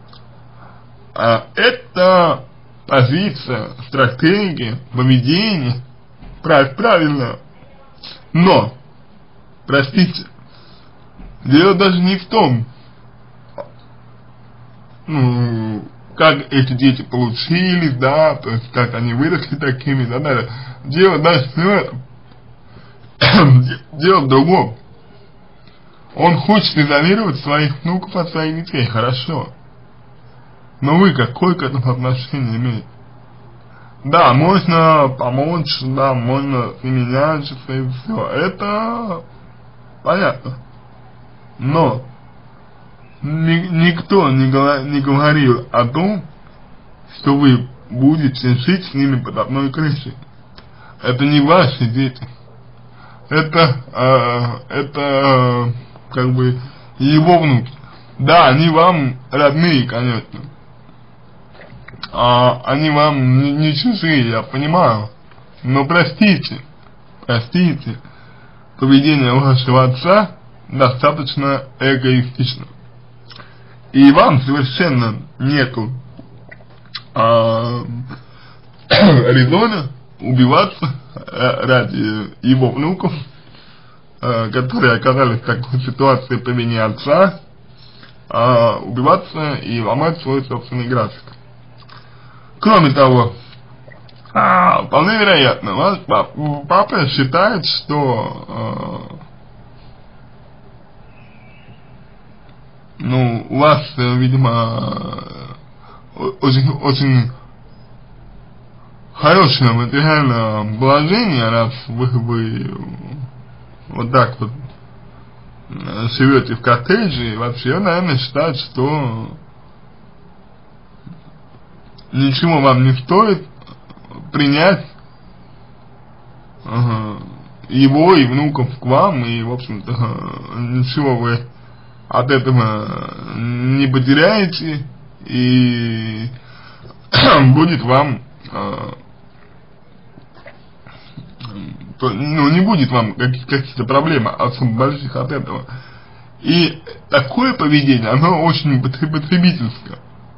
Это позиция, стратегия, поведение правильно. Но, простите, дело даже не в том, ну, как эти дети получились, да, то есть как они выросли такими, да, да. Дело даже не в этом. Дело в другом. Он хочет изолировать своих внуков от своих детей, хорошо. Но вы какое к этому отношение имеете? Да, можно помочь, да, можно с ними нянчиться и все. Это понятно. Но никто не говорил о том, что вы будете жить с ними под одной крышей. Это не ваши дети. Это как бы его внуки. Да, они вам родные, конечно. Они вам не чужие, я понимаю. Но простите, поведение вашего отца достаточно эгоистично. И вам совершенно нету резона убиваться ради его внуков, которые оказались в такой ситуации по вине отца, убиваться и ломать свой собственный график. Кроме того, вполне вероятно, ваш папа считает, что ну, у вас, видимо, очень хорошее материальное положение, раз вы вот так вот живете в коттедже, и вообще, наверное, считает, что ничего вам не стоит принять его и внуков к вам, и, в общем-то, ничего вы от этого не потеряете, и будет вам, ну, не будет вам каких-то проблем особо больших от этого. И такое поведение, оно очень потребительское.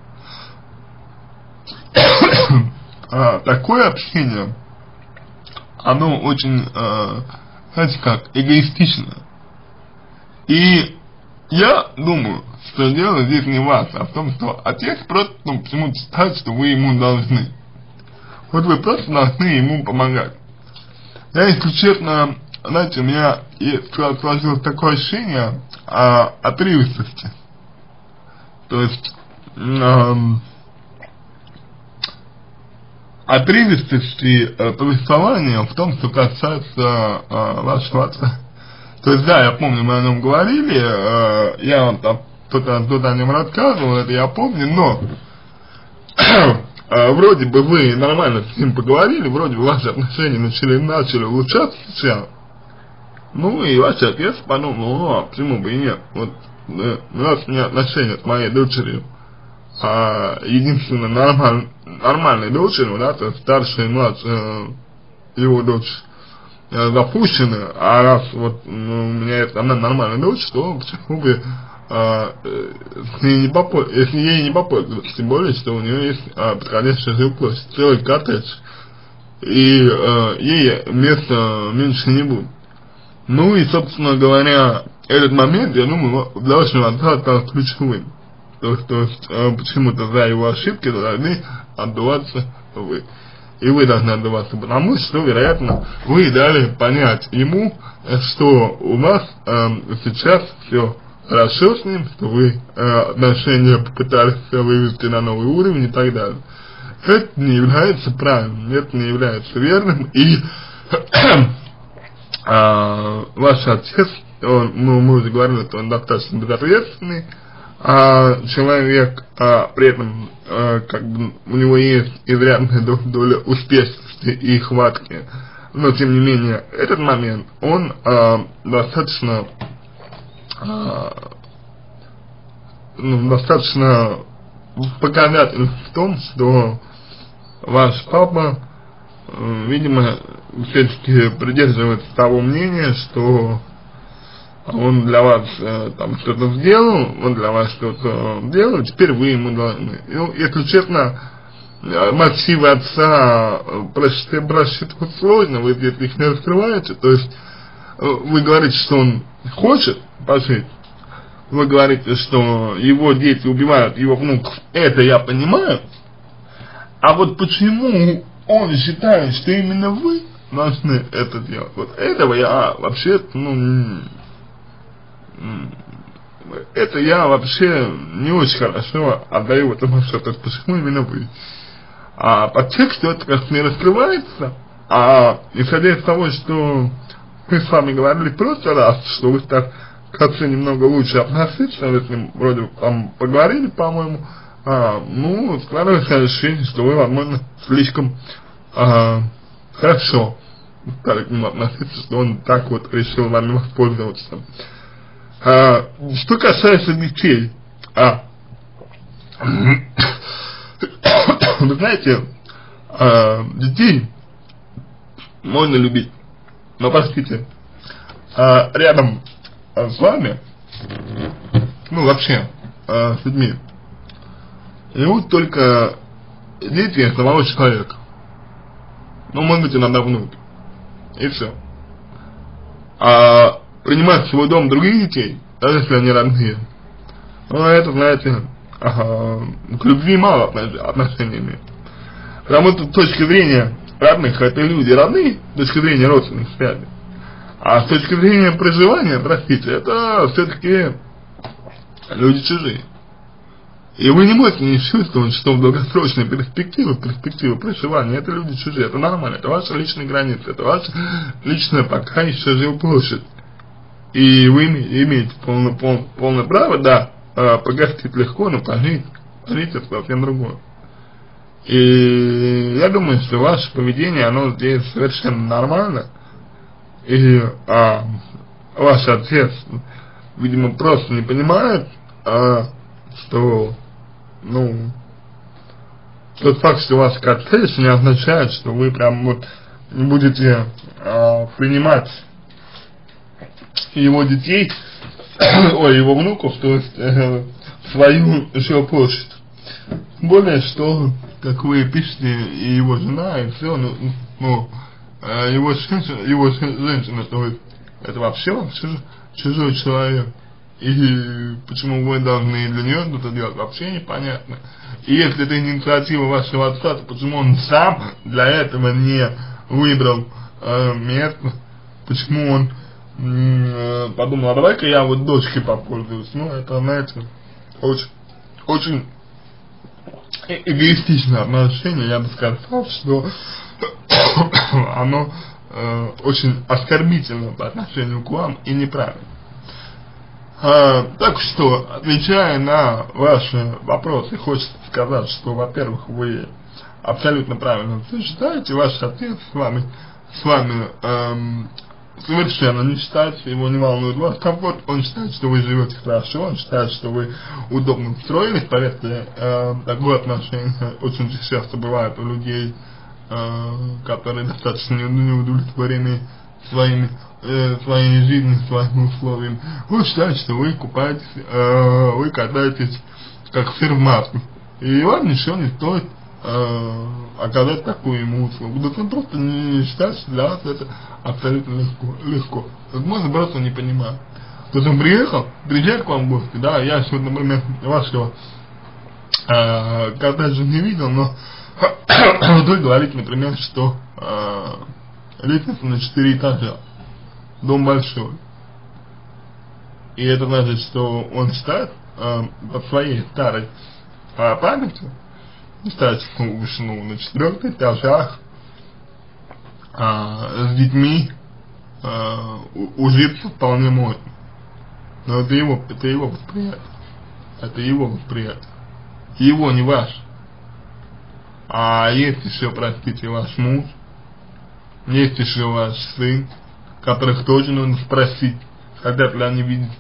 Такое общение, оно очень, знаете как, эгоистично. И я думаю, что дело здесь не в вас, а в том, что отец просто, ну, почему-то считает, что вы ему должны. Вот вы просто должны ему помогать. Я, если честно, знаете, у меня сложилось такое ощущение отрывистости. То есть, отрывистости повествования в том, что касается вашего отца. То есть, да, я помню, мы о нем говорили, я вам там кто-то о нем рассказывал, это я помню, но вроде бы вы нормально с ним поговорили, вроде бы ваши отношения начали улучшаться сейчас. Ну и ваш отец подумал, ну а почему бы и нет, вот у нас у меня отношения с моей дочерью, единственной нормальной дочерью, да, то есть старшая и младшая его дочь запущены, а раз вот у меня есть одна нормальная дочь, то почему бы если ей не попользоваться, тем более, что у нее есть подходящая жилплощадь, целый коттедж, и ей места меньше не будет. Ну и, собственно говоря, этот момент, я думаю, для вашего отца стал ключевым. То есть почему-то за его ошибки должны отдуваться вы. И вы должны отдуваться, потому что, вероятно, вы дали понять ему, что у вас сейчас все хорошо с ним, что вы отношения попытались вывести на новый уровень и так далее. Это не является правильным, это не является верным, и ваш отец, мы уже говорили, что он достаточно безответственный человек, при этом как бы у него есть изрядная доля успешности и хватки, но тем не менее этот момент, он достаточно показательный в том, что ваш папа, видимо, все-таки придерживается того мнения, что он для вас там что-то сделал, он для вас что-то делал, теперь вы ему должны. Ну, если честно, мотивы отца просчитывать сложно, вы где-то их не раскрываете, то есть вы говорите, что он хочет пожить, вы говорите, что его дети убивают его внуков, это я понимаю, а вот почему он считает, что именно вы должны это делать, вот этого я вообще, это я вообще не очень хорошо отдаю в этом отчет, то есть почему именно вы. А по тексту это как-то не раскрывается, исходя из того, что мы с вами говорили в прошлый раз, что вы так к отцу немного лучше относиться, вы с ним вроде там поговорили, по-моему, складывается ощущение, что вы, возможно, слишком хорошо стали к нему относиться, что он так вот решил вами воспользоваться. Что касается детей, вы знаете, детей можно любить, но простите, рядом с вами, вообще, с людьми, живут только дети самого человека, может быть, иногда внуки, и все. Принимать в свой дом других детей, даже если они родные, это, знаете, к любви мало отношения имеет. Потому что с точки зрения родных, это люди родные, с точки зрения родственных связей. А с точки зрения проживания, простите, это все-таки люди чужие. И вы не можете не чувствовать, что в долгосрочной перспективе проживания это люди чужие, это нормально, это ваша личная граница, это ваша личная пока еще жилплощадь. И вы имеете полное право, да, погостить легко, но пожить это совсем другое. И я думаю, что ваше поведение, оно здесь совершенно нормально. И ваш отец, видимо, просто не понимает, что, тот факт, что у вас коттедж, не означает, что вы прям вот будете принимать его детей, его внуков, то есть свою жилплощадь. Более, что, как вы пишете, и его жена, и все, его женщина, то есть это вообще чужой человек. И почему вы должны для нее что-то делать, вообще непонятно. И если это инициатива вашего отца, то почему он сам для этого не выбрал место, почему он подумал, а давай-ка я вот дочкой попользуюсь. Ну, это, знаете, очень эгоистичное отношение, я бы сказал, что оно очень оскорбительно по отношению к вам и неправильно. Так что, отвечая на ваши вопросы, хочется сказать, что, во-первых, вы абсолютно правильно все считаете, ваш отец с вами совершенно не считает, его не волнует ваш комфорт, он считает, что вы живете хорошо, он считает, что вы удобно устроились, поверьте, такое отношение очень часто бывает у людей, которые достаточно не удовлетворены своей жизнью, своими условиями. Вы считаете, что вы купаетесь, вы катаетесь как сыр в масле, и вам ничего не стоит оказать такую ему услугу. Да он просто не считает, что для вас это абсолютно легко. Возможно, просто не понимаю. То есть он приезжает к вам в гости, да, я сегодня, например, вашего коттеджа не видел, но вы говорите, например, что лестница на 4 этажа, дом большой. И это значит, что он считает по своей старой памяти, считает, что на 4 этажах с детьми ужиться вполне можно. Но это его восприятие. Это его восприятие. Его, не ваш. А есть еще, простите, ваш муж, есть еще ваш сын, которых тоже нужно спросить, хотят ли они видеть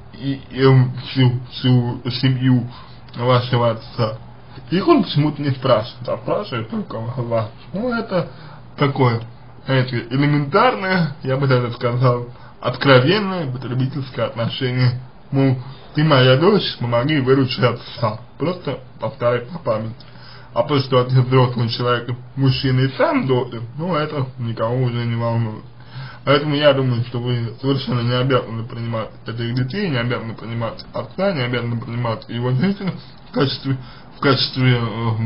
всю семью вашего отца. Их он почему-то не спрашивает, а спрашивает только вас. Ну, это такое, знаете, элементарное, я бы даже сказал, откровенное потребительское отношение. Мол, ты моя дочь, помоги выручить отца. Просто повторяй по памяти. А то, что отец взрослый человек, мужчина и сам доктор, ну, это никого уже не волнует. Поэтому я думаю, что вы совершенно не обязаны принимать этих детей, не обязаны принимать отца, не обязаны принимать его жизнь в качестве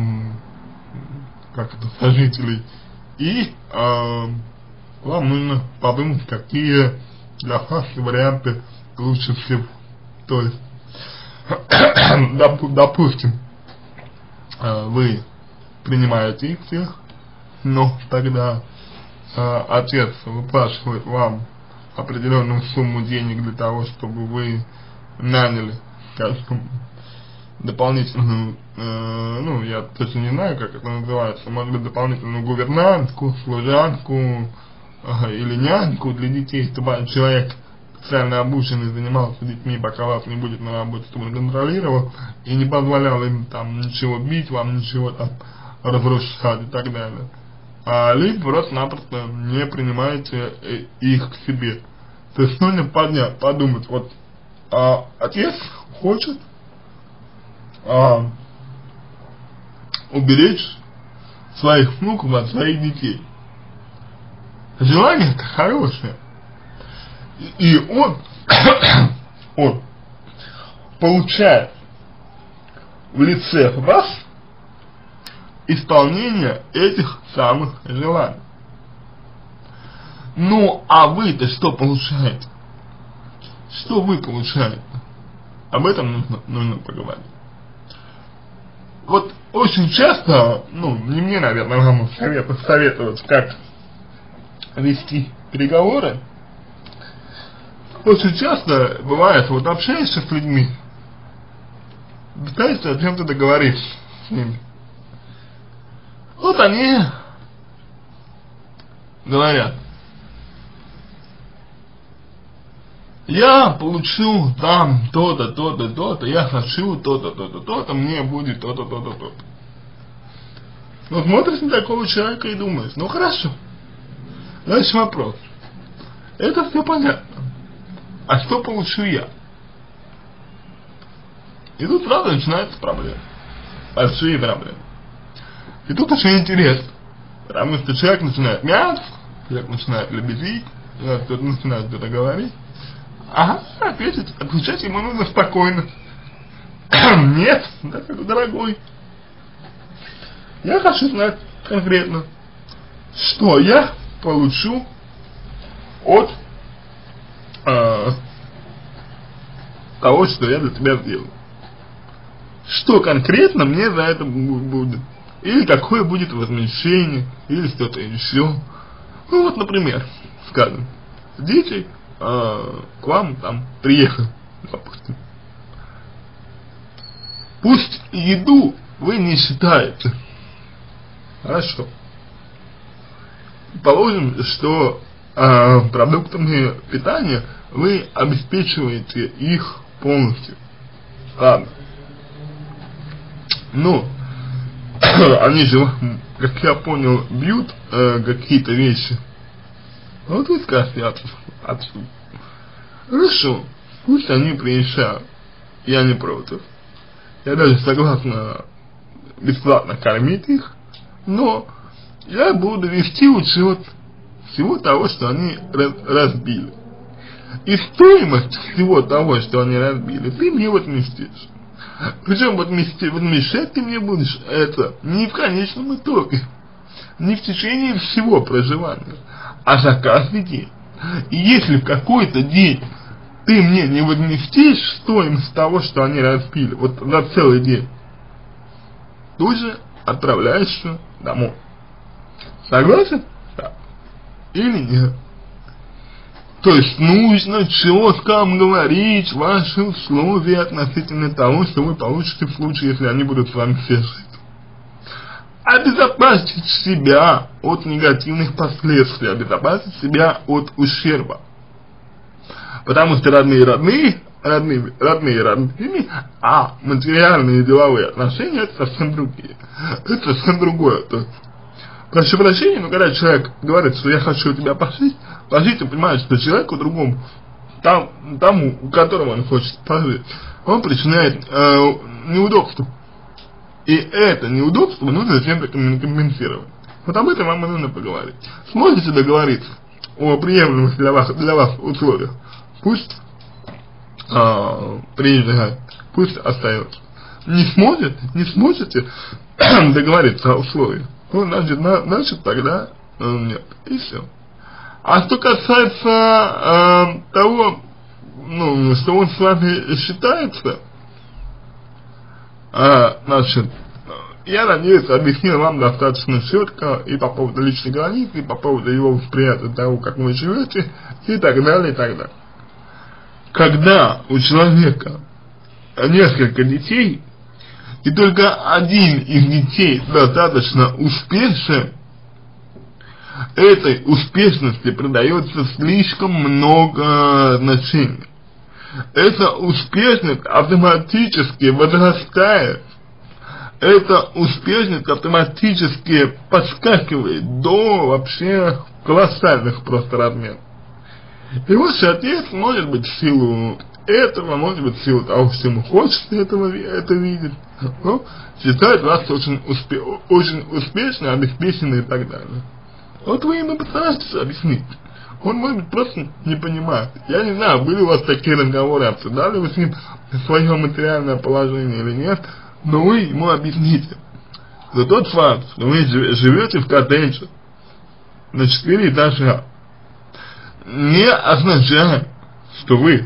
сожителей. И вам нужно подумать, какие для вас варианты лучше всего. То есть, допустим, вы принимаете их всех, но тогда отец выплачивает вам определенную сумму денег для того, чтобы вы наняли, скажем, дополнительную, ну, я точно не знаю, как это называется, может быть, дополнительную гувернантку, служанку или няньку для детей, чтобы человек специально обученный занимался детьми, пока вас не будет на работе, чтобы он контролировал и не позволял им там ничего бить, вам ничего там разрушать и так далее. А либо просто-напросто не принимаете их к себе. То есть нужно подумать, вот отец хочет уберечь своих внуков от своих детей. Желание-то хорошее. И он получает в лице вас исполнение этих самых желаний. Ну, а вы-то что получаете? Что вы получаете? Об этом нужно поговорить. Вот очень часто, ну, не мне, наверное, вам советовать, как вести переговоры. Очень часто бывает, вот общаешься с людьми, пытаешься о чем-то договориться с ними. Вот они говорят: я получу там то-то, то-то, то-то, я хочу то-то, то-то, то-то, мне будет то-то, то-то, то-то. Ну, смотришь на такого человека и думаешь, ну хорошо. Дальше вопрос. Это все понятно. А что получу я? И тут сразу начинается проблема. Большие проблемы. И тут очень интересно. Потому что человек начинает мяться, человек начинает лебезить, кто-то начинает что-то говорить. Ага, отвечать ему нужно спокойно. Нет, дорогой. Я хочу знать конкретно, что я получу от того, что я для тебя сделал. Что конкретно мне за это будет? Или какое будет возмещение, или что-то еще. Ну вот, например, скажем, дети к вам там приехали, допустим. Пусть еду вы не считаете. Хорошо. Положим, что продуктами питания вы обеспечиваете их полностью. Ладно. Ну, они же, как я понял, бьют какие-то вещи. Вот вы скажете отсюда. Хорошо, пусть они приезжают. Я не против. Я даже согласна бесплатно кормить их, но я буду вести учет всего того, что они разбили. И стоимость всего того, что они разбили, ты мне возместишь. Причем возмещать ты мне будешь это не в конечном итоге, не в течение всего проживания, а за каждый день. И если в какой-то день ты мне не возместишь стоимость того, что они разбили, вот за целый день, тут же отправляешься домой. Согласен? Да. Или нет? То есть нужно четко говорить ваши условия относительно того, что вы получите в случае, если они будут с вами все жить. Обезопасить себя от негативных последствий, обезопасить себя от ущерба. Потому что родные родными, а материальные и деловые отношения это совсем другие. Это совсем другое. То есть, прошу прощения, но когда человек говорит, что я хочу тебя пожить, и понимает, что человеку другому, тому, у которого он хочет пожить, он причиняет неудобство. И это неудобство нужно чем-то компенсировать. Вот об этом вам и нужно поговорить. Сможете договориться о приемлемых для вас условиях? Пусть приезжает, пусть остается. Не сможете договориться о условиях, ну, значит тогда нет, и все. А что касается того, ну, что он с вами считается, значит, я надеюсь, объяснил вам достаточно четко и по поводу личной границы, и по поводу его восприятия того, как вы живете, и так далее, и так далее. Когда у человека несколько детей, и только один из детей достаточно успешен, этой успешности придается слишком много значения. Эта успешность автоматически возрастает, эта успешность автоматически подскакивает до вообще колоссальных просто размеров. И ваш отец, может быть, в силу этого, может быть, в силу того, что ему хочется это видеть, но считает вас очень успешно, обеспеченно и так далее. Вот вы ему постараетесь объяснить. Он, может быть, просто не понимает. Я не знаю, были у вас такие разговоры, обсуждали вы с ним свое материальное положение или нет, но вы ему объясните. За тот факт, что вы живете в коттедже на 4 этажа, не означает, что вы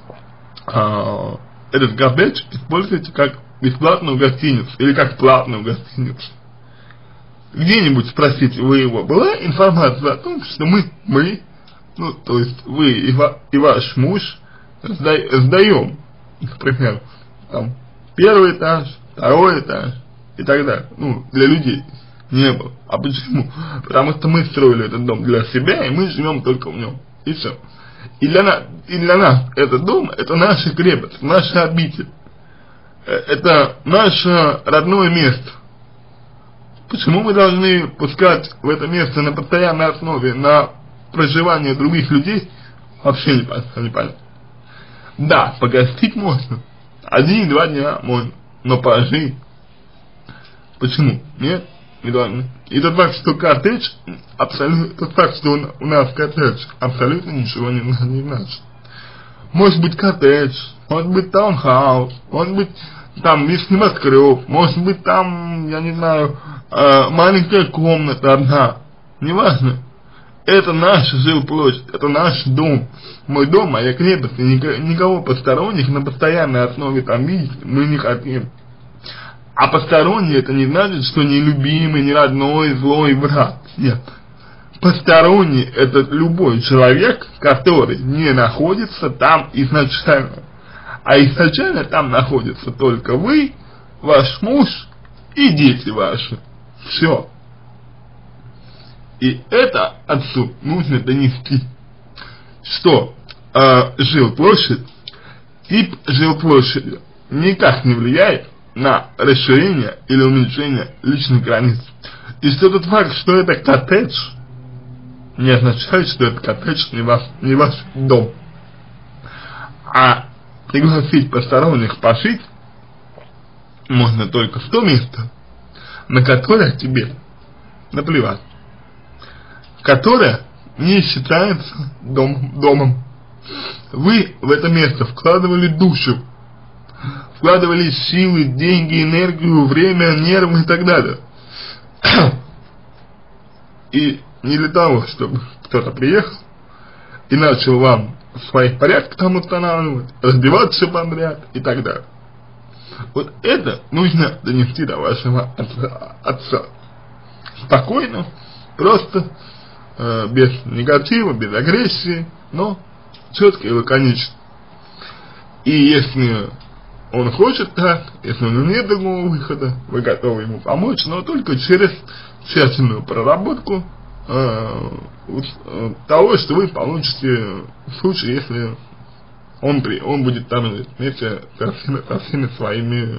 этот коттедж используете как бесплатную гостиницу или как платную гостиницу. Где-нибудь спросите вы его, была информация о том, что мы, ну, то есть вы и ваш муж сдаем, например, там, 1-й этаж, 2-й этаж и так далее, ну, для людей не было. А почему? Потому что мы строили этот дом для себя, и мы живем только в нем, и все. И для нас этот дом, это наша крепость, наша обитель, это наше родное место. Почему мы должны пускать в это место на постоянной основе на проживание других людей, вообще непонятно. Да, погостить можно, 1-2 дня можно, но пожить, почему? Нет, не должны. И тот факт, что коттедж, тот факт, что у нас коттедж, абсолютно ничего не значит. Может быть коттедж, может быть таунхаус, может быть там весь небоскреб, может быть там, я не знаю, маленькая комната одна, неважно. это наша жилплощадь, это наш дом, мой дом, моя крепость, и никого посторонних на постоянной основе там видеть мы не хотим. А посторонний это не значит, что не любимый, не родной, злой брат, нет. Посторонний это любой человек, который не находится там изначально, а изначально там находятся только вы, ваш муж и дети ваши, все. И это отцу нужно донести, что жилплощадь, тип жилплощади никак не влияет на расширение или уменьшение личных границ. И что тот факт, что это коттедж, не означает, что это коттедж не ваш дом. А пригласить посторонних пожить можно только в то место, на которое тебе наплевать, которое не считается домом. Вы в это место вкладывали душу, вкладывали силы, деньги, энергию, время, нервы и так далее. И не для того, чтобы кто-то приехал и начал вам своих порядков там устанавливать, разбиваться подряд и так далее. Вот это нужно донести до вашего отца. Спокойно, просто, без негатива, без агрессии, но четко и лаконично. И если он хочет так, если у него нет другого выхода, вы готовы ему помочь, но только через тщательную проработку того, что вы получите в случае, если он будет там вместе со всеми своими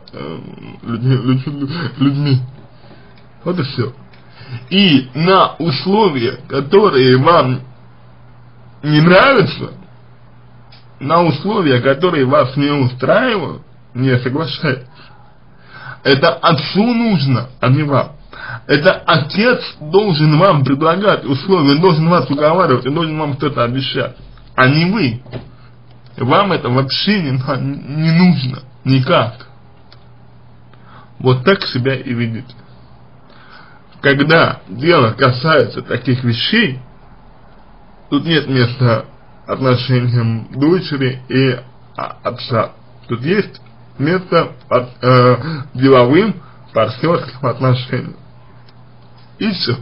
людьми. Вот и все. И на условия, которые вам не нравятся, на условия, которые вас не устраивают, не соглашайтесь. Это отцу нужно, а не вам. Это отец должен вам предлагать условия, он должен вас уговаривать, он должен вам что-то обещать, а не вы. Вам это вообще не нужно, никак. Вот так себя и ведите. Когда дело касается таких вещей, тут нет места отношениям дочери и отца. Тут есть место деловым, партнерским отношениям. И все.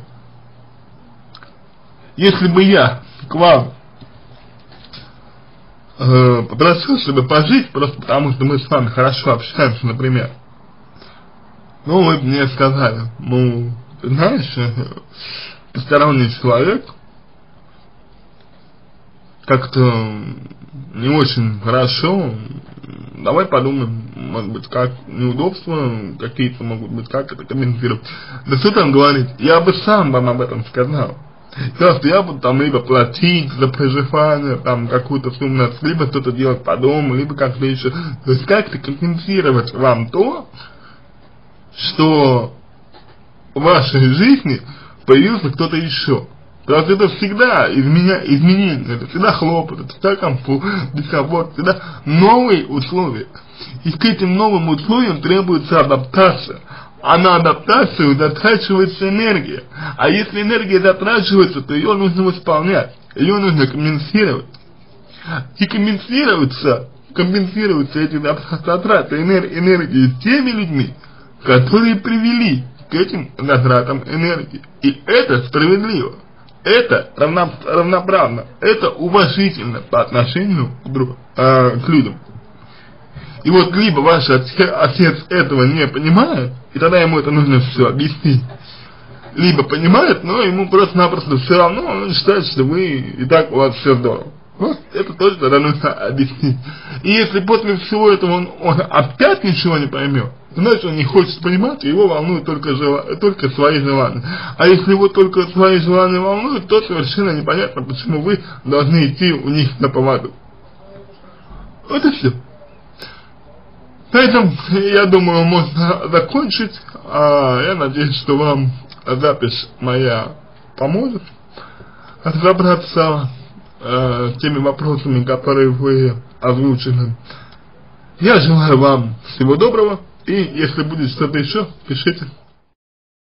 Если бы я к вам попросил, чтобы пожить, просто потому что мы с вами хорошо общаемся, например, ну, вы бы мне сказали, ну, ты знаешь, посторонний человек как-то не очень хорошо, давай подумаем, может быть, как неудобства какие-то могут быть, как это комментировать. Да что там говорить, я бы сам вам об этом сказал. Просто я буду там либо платить за проживание, там какую-то сумму, либо что-то делать по дому, либо как-то еще. То есть как-то компенсировать вам то, что в вашей жизни появился кто-то еще. Потому что это всегда изменение, это всегда хлопот, это всегда дискомфорт, всегда новые условия. И к этим новым условиям требуется адаптация. А на адаптацию затрачивается энергия. А если энергия затрачивается, то ее нужно восполнять, ее нужно компенсировать. И компенсируются эти затраты энергии теми людьми, которые привели к этим затратам энергии. И это справедливо. Это равноправно, это уважительно по отношению к людям. И вот либо ваш отец этого не понимает, и тогда ему это нужно все объяснить, либо понимает, но ему просто-напросто все равно, он считает, что вы и так у вас все здорово. Вот это тоже тогда нужно объяснить. И если после всего этого он опять ничего не поймет, значит он не хочет понимать, его волнуют только свои желания. А если его только свои желания волнуют, то совершенно непонятно, почему вы должны идти у них на поводу. Вот и все. Поэтому, я думаю, можно закончить. Я надеюсь, что вам запись моя поможет разобраться с теми вопросами, которые вы озвучили. Я желаю вам всего доброго. И если будет что-то еще, пишите.